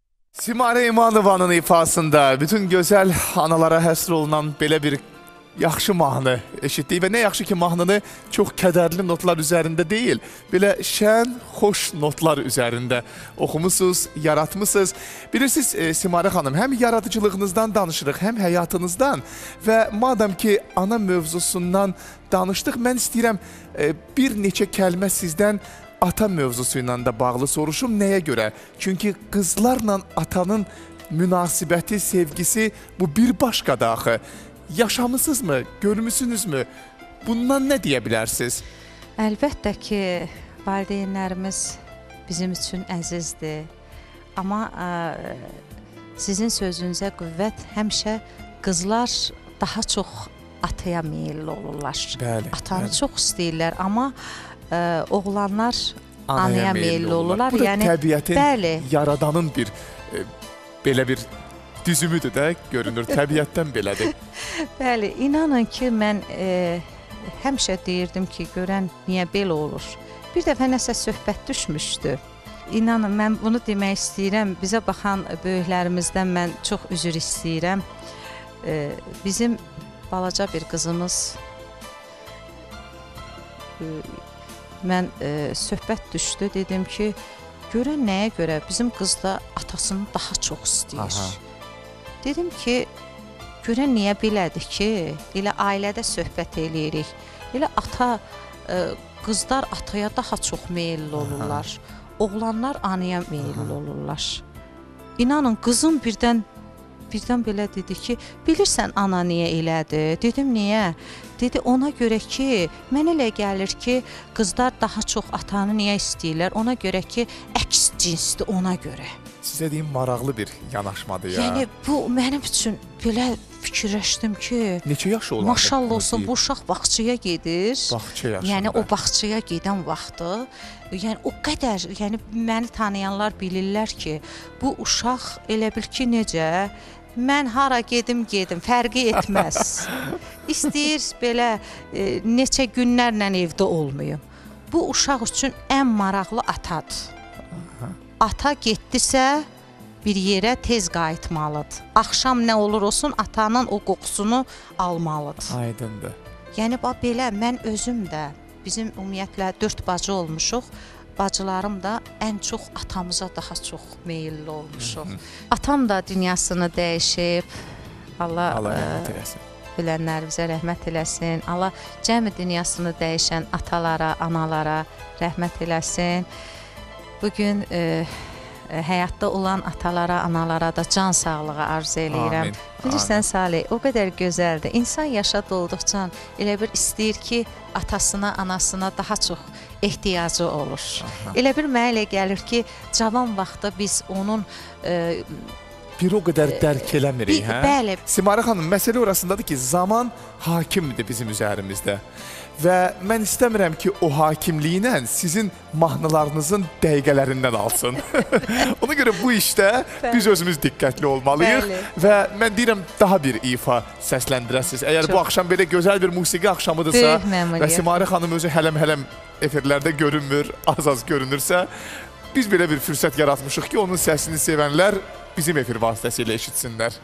Simarə İmanovanın ifasında bütün gözəl analara həsr olunan belə bir yaxşı mahnı eşitdik və nə yaxşı ki mahnını çox kədərli notlar üzərində deyil, belə şən, xoş notlar üzərində oxumusunuz, yaratmışsınız. Bilirsiniz e, Simarə xanım, həm yaradıcılığınızdan danışırıq, həm həyatınızdan və madəm ki ana mövzusundan danışdıq, mən istəyirəm e, bir neçə kəlmə sizdən ata mövzusu ilə də bağlı soruşum. Nəyə görə? Çünki qızlarla atanın münasibəti, sevgisi bu bir başqadır axı. Yaşamısınızmı? Görmüsünüzmü? Bundan nə deyə bilərsiniz? Əlbəttə ki, valideynlərimiz bizim üçün əzizdir. Amma ə, sizin sözünüzə qüvvət, həmişə qızlar daha çox ataya meyilli olurlar. Bəli, Atanı bəli. çox istəyirlər, amma ə, oğlanlar Anaya anaya meyilli meyilli olurlar. Bu da Yəni, təbiətin, bəli. yaradanın bir e, belə bir düzümüdür də, görünür. Təbiətdən belədir. Bəli, inanın ki, mən e, həmişə deyirdim ki, görən niyə belə olur. Bir dəfə nəsə söhbət düşmüşdü. İnanın, mən bunu demək istəyirəm. Bizə baxan böyüklərimizdən mən çox üzr istəyirəm. E, bizim balaca bir qızımız, e, mən e, söhbət düşdü, dedim ki, görən nəyə görə bizim qız da atasını daha çox istəyir. Aha. Dedim ki, görən niyə belədir ki, elə ailədə söhbət eləyirik. Elə ata, e, qızlar ataya daha çox meyilli olurlar. Oğlanlar anaya meyilli olurlar. İnanın, qızım birdən birdən belə dedi ki, bilirsən ana niyə elədir? Dedim, niyə? Dedi, ona görə ki, mən elə gəlir ki, qızlar daha çox atanı niyə istəyirlər? Ona görə ki, əks cinsdir, ona görə. Sizə deyim, maraqlı bir yanaşmadır ya. Yəni, bu mənim üçün belə fikirləşdim ki, Neçə yaşı olardı? maşallah olsun, bu uşaq bağçaya gedir. Bağça yaşında. Yəni, o bağçaya gedən vaxtı, yəni o qədər, yəni məni tanıyanlar bilirlər ki, bu uşaq elə bil ki, necə, mən hara gedim, gedim, fərqi etməz. İstəyir belə e, neçə günlərlə evdə olmayım. Bu uşaq üçün ən maraqlı atadır. Ata getdisə, bir yerə tez qayıtmalıdır. Axşam nə olur olsun, atanın o qoxusunu almalıdır. Aydındır. Yəni, belə mən özüm də, bizim ümumiyyətlə dörd bacı olmuşuq, bacılarım da ən çox atamıza daha çox meyilli olmuşuq. Atam da dünyasını dəyişib, Allah, Allah ə, rəhmət eləsin. bilənlərimizə rəhmət eləsin. Allah cəmi dünyasını dəyişən atalara, analara rəhmət eləsin. Bugün e, həyatda olan atalara, analara da can sağlığı arzu eləyirəm. Amin. Bilirsən Amin. Salih, o qədər gözəldir. İnsan yaşa dolduqca elə bir istəyir ki, atasına, anasına daha çox ehtiyacı olur. Aha. Elə bir mənə elə gəlir ki, cavan vaxtda biz onun e, Bir o qədər dərk eləmirik, bir- hə? bəli. Simarə xanım, məsələ orasındadır ki, zaman hakimdir bizim üzərimizdə. Və mən istəmirəm ki, o hakimliyinə sizin mahnılarınızın dəqiqələrindən alsın. Ona görə bu işdə biz özümüz diqqətli olmalıyıq. Bəli. Və mən deyirəm, daha bir ifa səsləndirəsiniz. Əgər Çox. bu axşam belə gözəl bir musiqi axşamıdırsa Böyük məmnuniyyət. və Simarə xanım özü hələm-hələm efirlərdə görünmür, az-az görünürsə, biz belə bir fürsət yaratmışıq ki, onun səsini sevənlər bizim efir vasitəsilə eşitsinlər.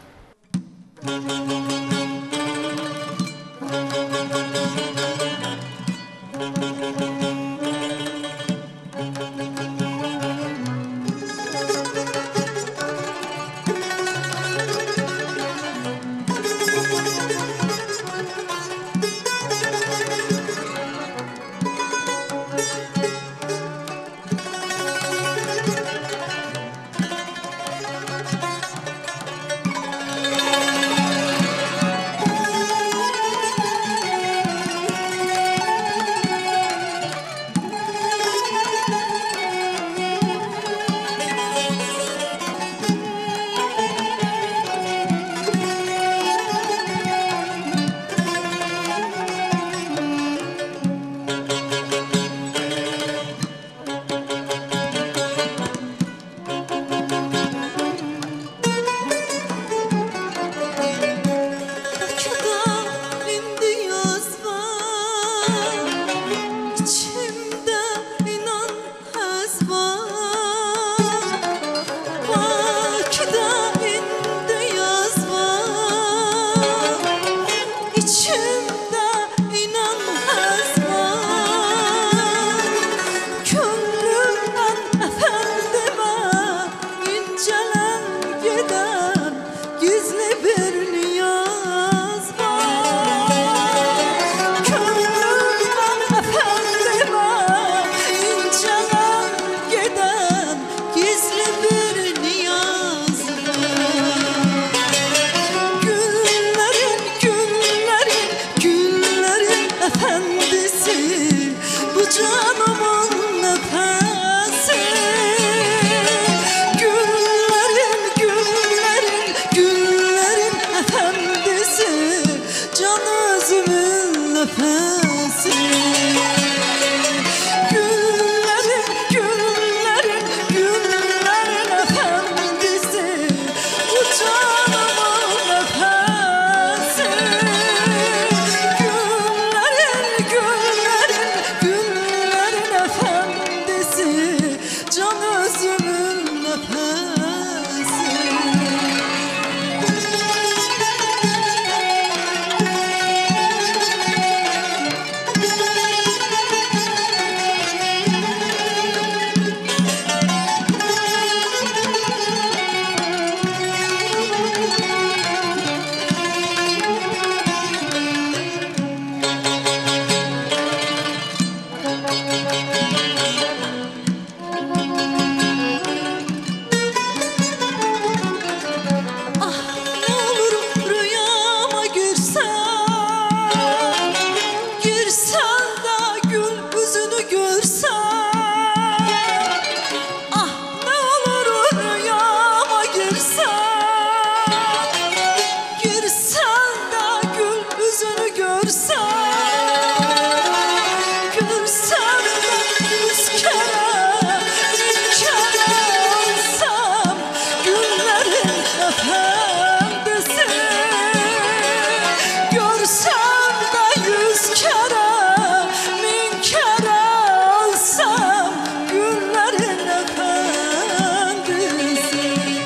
görsəm də yüz kərə, min kərə alsam günlərin əfəndisi.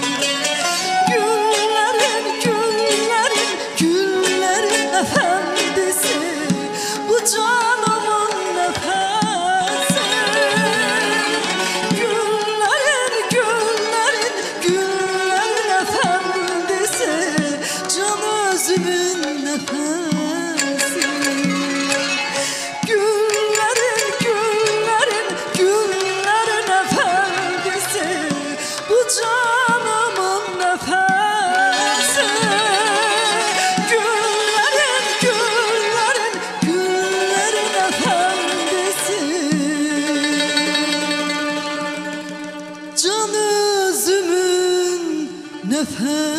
Günlərin, günlərin, günlərin əfəndisi, bu canımın nəfəsi. Günlərin, günlərin, günlərin əfəndisi, can özümün nəfəsi. Günlərin, günlərin, günlərin əfəndisi, bu canımın nəfəsi. Günlərin, günlərin, günlərin əfəndisi, can özümün nəfəsi.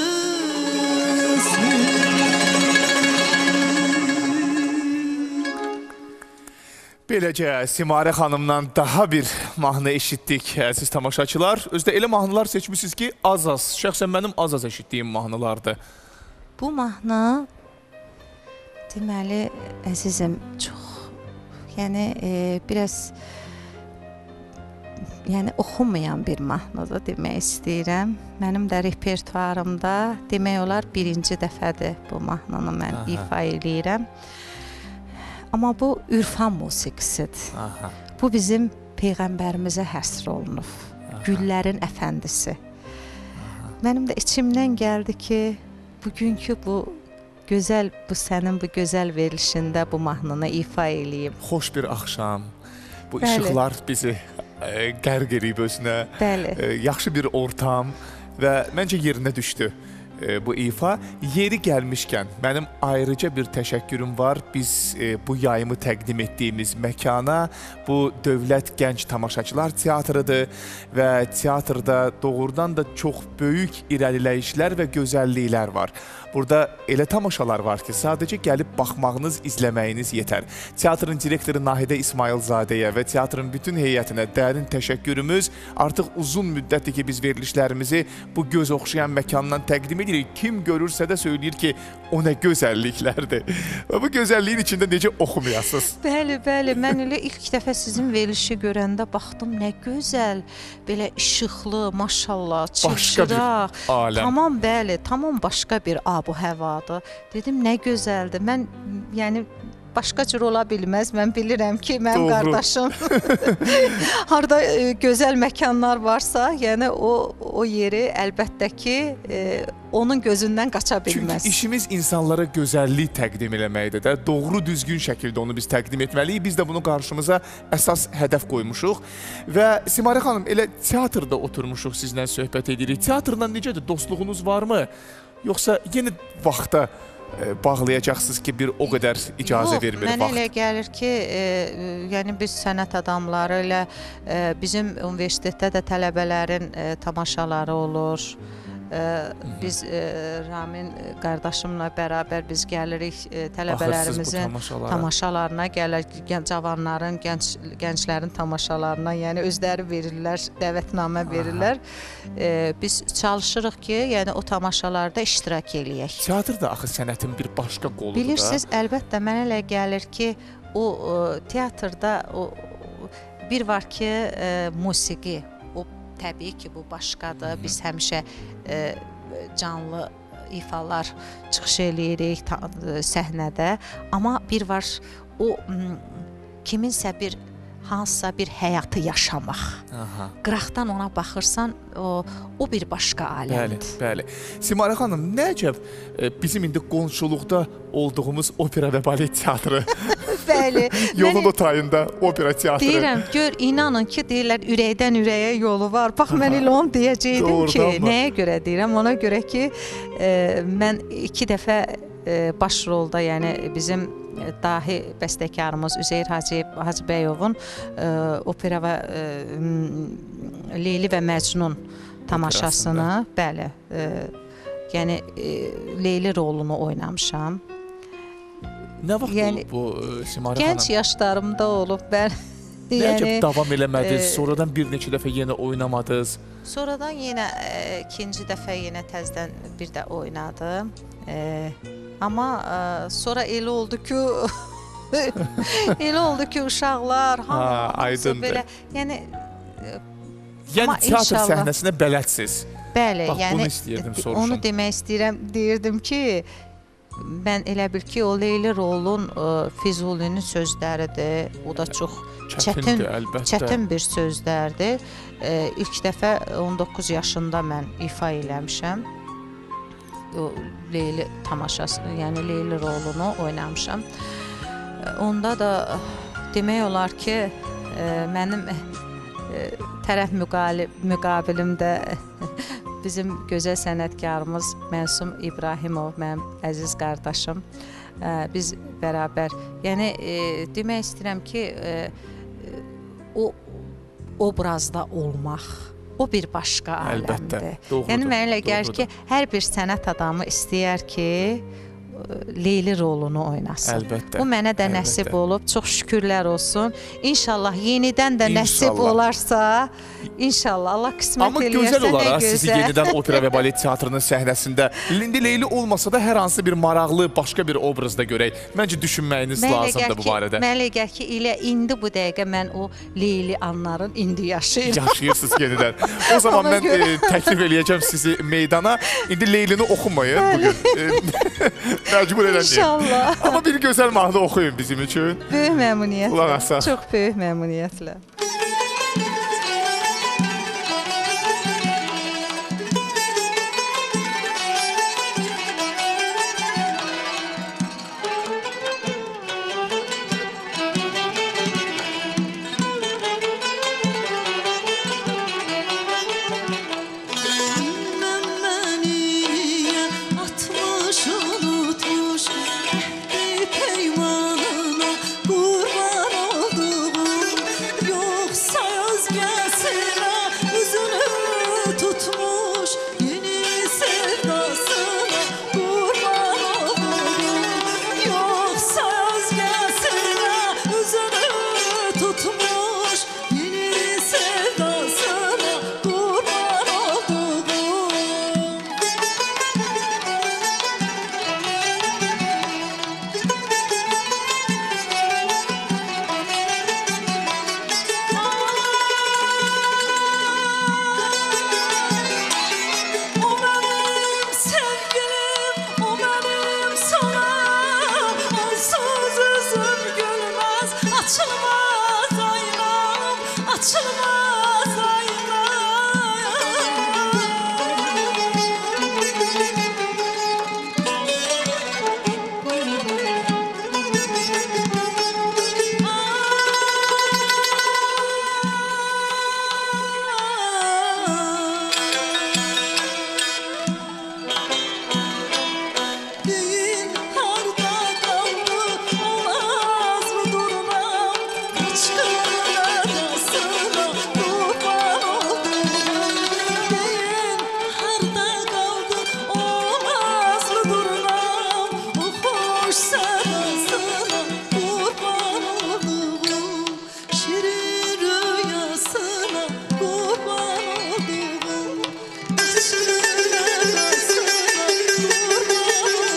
Beləcə Simarə xanımdan daha bir mahnı eşitdik, əziz tamaşaçılar. Özdə elə mahnılar seçmişsiniz ki, az-az, şəxsən mənim az-az eşitdiyim mahnılardır. Bu mahnı deməli əzizim çox, yəni e, biraz yəni oxunmayan bir mahnıdır demək istəyirəm. Mənim də repertuarımda demək olar birinci dəfədir bu mahnını mən Aha. ifa eləyirəm. Amma bu ürfan musiqisidir. Aha. Bu bizim Peyğəmbərimizə həsr olunub. Güllərin əfəndisi. Mənim də içimdən gəldi ki, bugünkü bu gözəl, bu sənin bu gözəl verilişində bu mahnını ifa eləyim. Xoş bir axşam. Bu Bəli. işıqlar bizi e, qərq edib özünə. Bəli. E, yaxşı bir ortam və məncə yerinə düşdü e, bu ifa. Yeri gəlmişkən mənim ayrıca bir təşəkkürüm var. Biz e, bu yayımı təqdim etdiyimiz məkana, bu Dövlət Gənc Tamaşaçılar Teatrıdır və teatrda doğrudan da çox böyük irəliləyişlər və gözəlliklər var. Burada elə tamaşalar var ki, sadəcə gəlib baxmağınız, izləməyiniz yetər. Teatrın direktoru Nahidə İsmailzadəyə və teatrın bütün heyətinə dərin təşəkkürümüz. Artıq uzun müddətdir ki, biz verilişlərimizi bu göz oxşayan məkandan təqdim edirik. Kim görürsə də söyləyir ki, o nə gözəlliklərdir. Və bu gözəlliyin içində necə oxumayasınız? Bəli, bəli. Mən elə ilk dəfə sizin verilişi görəndə baxdım, nə gözəl, belə işıqlı, maşallah, çılçıraq. Aləm. Tamam, bəli, tamam başqa bir bu həvadır. Dedim, nə gözəldir. Mən, yəni, başqa cür ola bilməz. Mən bilirəm ki, mənim Doğru. qardaşım harada e, gözəl məkanlar varsa, yəni o, o yeri əlbəttə ki, e, onun gözündən qaça bilməz. Çünki işimiz insanlara gözəllik təqdim eləməkdir də. Doğru, düzgün şəkildə onu biz təqdim etməliyik. Biz də bunu qarşımıza əsas hədəf qoymuşuq. Və Simarə xanım, elə teatrda oturmuşuq, sizlə söhbət edirik. Teatrla necədir? Dostluğunuz varmı? Yoxsa yenə vaxta e, bağlayacaqsınız ki, bir o qədər icazə Yox, vermir mənə vaxt? elə gəlir ki, e, yəni biz sənət adamları ilə e, bizim universitetdə də tələbələrin e, tamaşaları olur. E, biz e, Ramin qardaşımla bərabər biz gəlirik e, tələbələrimizin tamaşalara. tamaşalarına, gəlir gənc cavanların, gənc gənclərin tamaşalarına, yəni özləri verirlər, dəvətnamə verirlər. E, biz çalışırıq ki, yəni o tamaşalarda iştirak eləyək. Teatr da axı sənətin bir başqa qoludur da. Bilirsiniz, əlbəttə mənə elə gəlir ki, o, o teatrda o, bir var ki, e, musiqi, o təbii ki, bu başqadır. Biz həmişə e, canlı ifalar çıxış eləyirik ta, səhnədə, amma bir var o kiminsə bir hansısa bir həyatı yaşamaq. Aha. Qıraqdan ona baxırsan, o, o bir başqa aləmdir. Bəli, bəli. Simarə xanım, nə əcəb bizim indi qonşuluqda olduğumuz opera və balet teatrı. Bəli. Yolun o tayında opera teatrı. Deyirəm, gör, inanın ki, deyirlər, ürəkdən ürəyə yolu var. Bax, mən elə onu deyəcəkdim ki, nəyə görə deyirəm? Ona görə ki, e, mən iki dəfə e, baş rolda, yəni bizim dahi bəstəkarımız Üzeyir Hacı Hacıbəyovun e, opera və e, Leyli və Məcnun tamaşasını, bəli, e, yəni e, Leyli rolunu oynamışam. Nə vaxt yəni, olub bu Simarə xanım? Gənc yaşlarımda olub, bəli. Nə yəni, əcəb davam eləmədiniz, e, sonradan bir neçə dəfə yenə oynamadınız? Sonradan yenə e, ikinci dəfə yenə təzədən bir də oynadım. E, amma e, sonra elə oldu ki elə oldu ki uşaqlar Ha, aydındır. belə, yəni Yəni amma teatr inşallah- səhnəsinə bələdsiniz. bəli, Bax, yəni bunu istəyirdim e, soruşum. onu demək istəyirəm, deyirdim ki, mən elə bil ki, o Leyli rolun e, Füzulinin sözləridir. O da çox çətin, Çətindir, əlbəttə. çətin bir sözlərdir. E, ilk dəfə on doqquz yaşında mən ifa eləmişəm. O Leyli tamaşası, yəni Leyli rolunu oynamışam. E, Onda da demək olar ki, e, mənim e, tərəf müqali- müqabilimdə bizim gözəl sənətkarımız Məsum İbrahimov, mənim əziz qardaşım. E, Biz bərabər, yəni e, demək istəyirəm ki, e, o obrazda olmaq, o bir başqa Əlbəttə, aləmdir. doğrudur, Yəni mənə elə gəlir doğrudur. ki, hər bir sənət adamı istəyər ki, Leyli rolunu oynasın. Əlbəttə, Bu mənə də əlbəttə. nəsib olub. Çox şükürlər olsun. İnşallah yenidən də nəsib İnşallah. olarsa, inşallah Allah qismət Amma eləyərsə gözəl nə olar ha, gözəl. sizi yenidən opera və balet teatrının səhnəsində. İndi Leyli olmasa da hər hansı bir maraqlı, başqa bir obrazda görək. Məncə düşünməyiniz Mənə elə lazımdır gəlir bu ki, barədə. Mənə elə gəlir ki, elə indi bu dəqiqə mən o Leyli anların indi yaşayıram. Yaşayırsınız yenidən. O zaman Ona mən görə. e, təklif eləyəcəm sizi meydana. İndi Leylini oxumayın bugün. E, Məcbur eləyəcəm. İnşallah. Amma bir gözəl mahnı oxuyun bizim üçün. Böyük məmnuniyyətlə. Qulaq asaq. Çox böyük məmnuniyyətlə. Bilmem beni niye atmış unutmuş ehdi peymanına kurban olduğum yoksa özgesine yüzünü tutmuş yeni sevdasına kurban olduğum yoksa özgesine yüzünü tutmuş yeni sevdasına kurban olduğum. O benim sevgilim, o benim sonam. Onsuz üzüm gülmez, açılmaz aynam, açılmaz aynam. Düğün harda kaldı, olmaz mı durmam? Kaçkın adasına kurban oldum. Düğün harda kaldı, olmaz mı durmam? O hoş sedasına kurban oldum. Şirin rüyasına kurban oldum. Kaçkın adasına kurban oldum.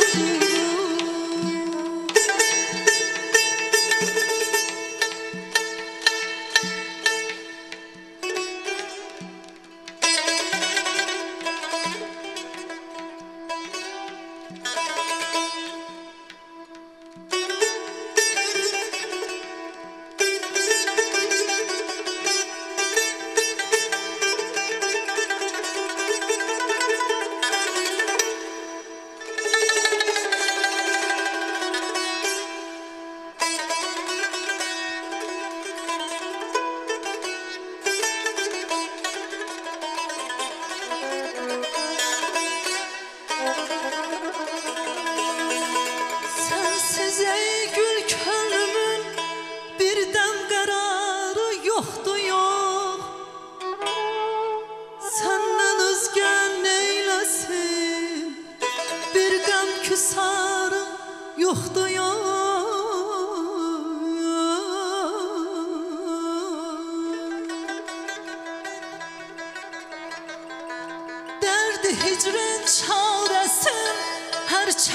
Sensiz ey gül könlümün birden kararı yoktu yok. Senden özgen neylesin bir gam küsarı yoktu yok. Derdi hicrin çaresin her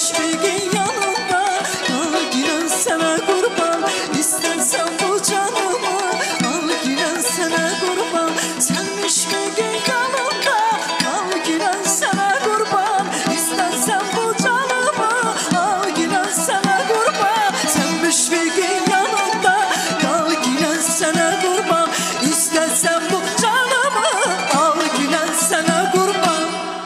müşfiqin yanında al gülən sənə qurban İstərsən bu canımı al gülən sənə qurban Sən müşfiqin yanında al gülən sənə qurban İstərsən bu canımı al gülən sənə qurban Sən müşfiqin yanında al gülən sənə qurban İstərsən bu canımı al gülən sənə qurban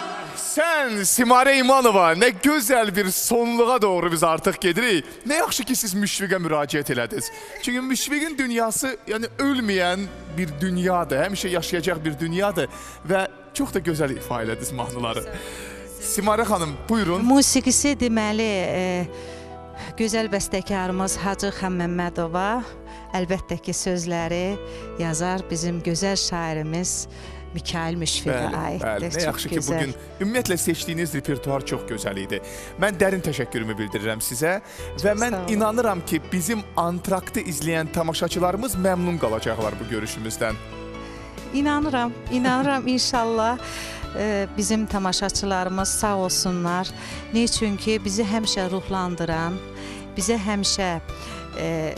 Sən Simare İmanova, nə gözəl bir sonluğa doğru biz artıq gedirik. Nə yaxşı ki siz Müşfiqə müraciət elədiniz. Çünki Müşfiqin dünyası yəni ölməyən bir dünyadır, həmişə yaşayacaq bir dünyadır və çox da gözəl ifa elədiniz mahnıları. Simare xanım, buyurun. Musiqisi deməli e, gözəl bəstəkarımız Hacı Xəmməmmədova, əlbəttə ki sözləri yazar bizim gözəl şairimiz Mikail Müşfiqə aiddir. Nə yaxşı ki, bugün ümumiyyətlə seçdiyiniz repertuar çox gözəl idi. Mən dərin təşəkkürümü bildirirəm sizə və mən inanıram ki, bizim Antraktı izləyən tamaşaçılarımız məmnun qalacaqlar bu görüşümüzdən. İnanıram, inanıram inşallah e, bizim tamaşaçılarımız sağ olsunlar. Ne üçün ki, bizi həmişə ruhlandıran, bizə həmişə e,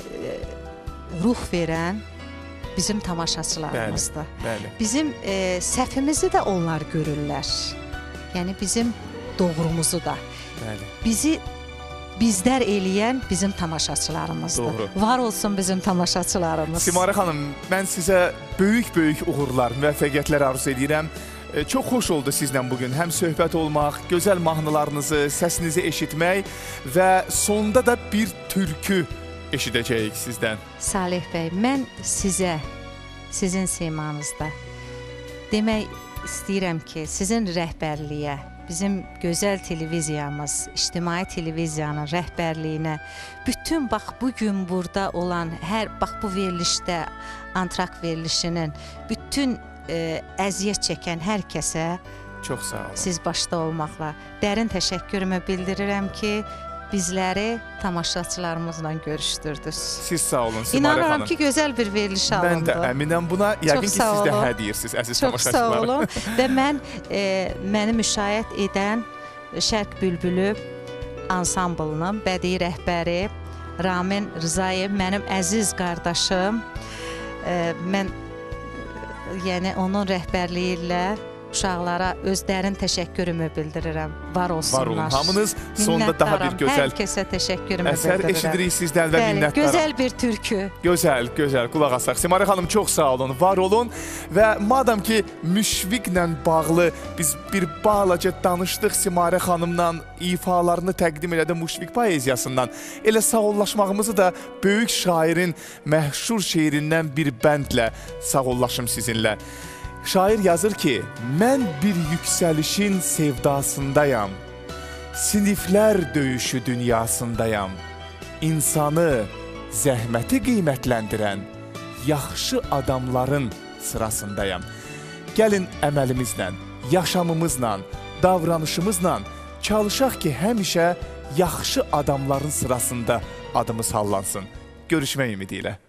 ruh verən bizim tamaşaçılarımızdır. Bəli, bəli. Bizim e, səhvimizi də onlar görürlər. Yəni bizim doğrumuzu da. Bəli. Bizi bizlər eləyən bizim tamaşaçılarımızdır. Doğru. Var olsun bizim tamaşaçılarımız. Simare xanım, mən sizə böyük-böyük uğurlar, müvəffəqiyyətlər arzu edirəm. E, çox xoş oldu sizlə bugün həm söhbət olmaq, gözəl mahnılarınızı, səsinizi eşitmək və sonda da bir türkü eşidəcəyik sizdən. Salih bəy, mən sizə, sizin simanızda demək istəyirəm ki, sizin rəhbərliyə, bizim gözəl televiziyamız, ictimai televiziyanın rəhbərliyinə, bütün bax bugün burada olan hər, bax bu verilişdə, Antrakt verilişinin bütün e, əziyyət çəkən hər kəsə çox sağ olun. Siz başda olmaqla dərin təşəkkürümü bildirirəm ki, bizləri tamaşaçılarımızla görüşdürdünüz. Siz sağ olun Simare xanım. İnanıram ki, gözəl bir veriliş alındı. Mən də əminəm buna. Yəqin ki, siz də hə deyirsiniz, əziz tamaşaçılar. Çox sağ olun. Və mən e, məni müşayiət edən Şərq Bülbülü ansamblının bədii rəhbəri Ramin Rızayev, mənim əziz qardaşım. E, mən yəni onun rəhbərliyi ilə uşaqlara öz dərin təşəkkürümü bildirirəm. Var olsunlar. Var olun. Hamınız sonda daha bir gözəl hər kəsə təşəkkürümü əsər bildirirəm. eşidirik sizdən və Bəli, minnətdaram. gözəl bir türkü. Gözəl, gözəl. Qulaq asaq. Simare xanım, çox sağ olun, var olun və madam ki, Müşfiqlə bağlı biz bir balaca danışdıq Simare xanımla, ifalarını təqdim elədi Müşfiq poeziyasından. Elə sağollaşmağımızı da böyük şairin məşhur şeirindən bir bəndlə sağollaşım sizinlə. Şair yazır ki, mən bir yüksəlişin sevdasındayam, siniflər döyüşü dünyasındayam, insanı, zəhməti qiymətləndirən yaxşı adamların sırasındayam. Gəlin əməlimizlə, yaşamımızla, davranışımızla çalışaq ki, həmişə yaxşı adamların sırasında adımız hallansın. Görüşmək ümidi ilə.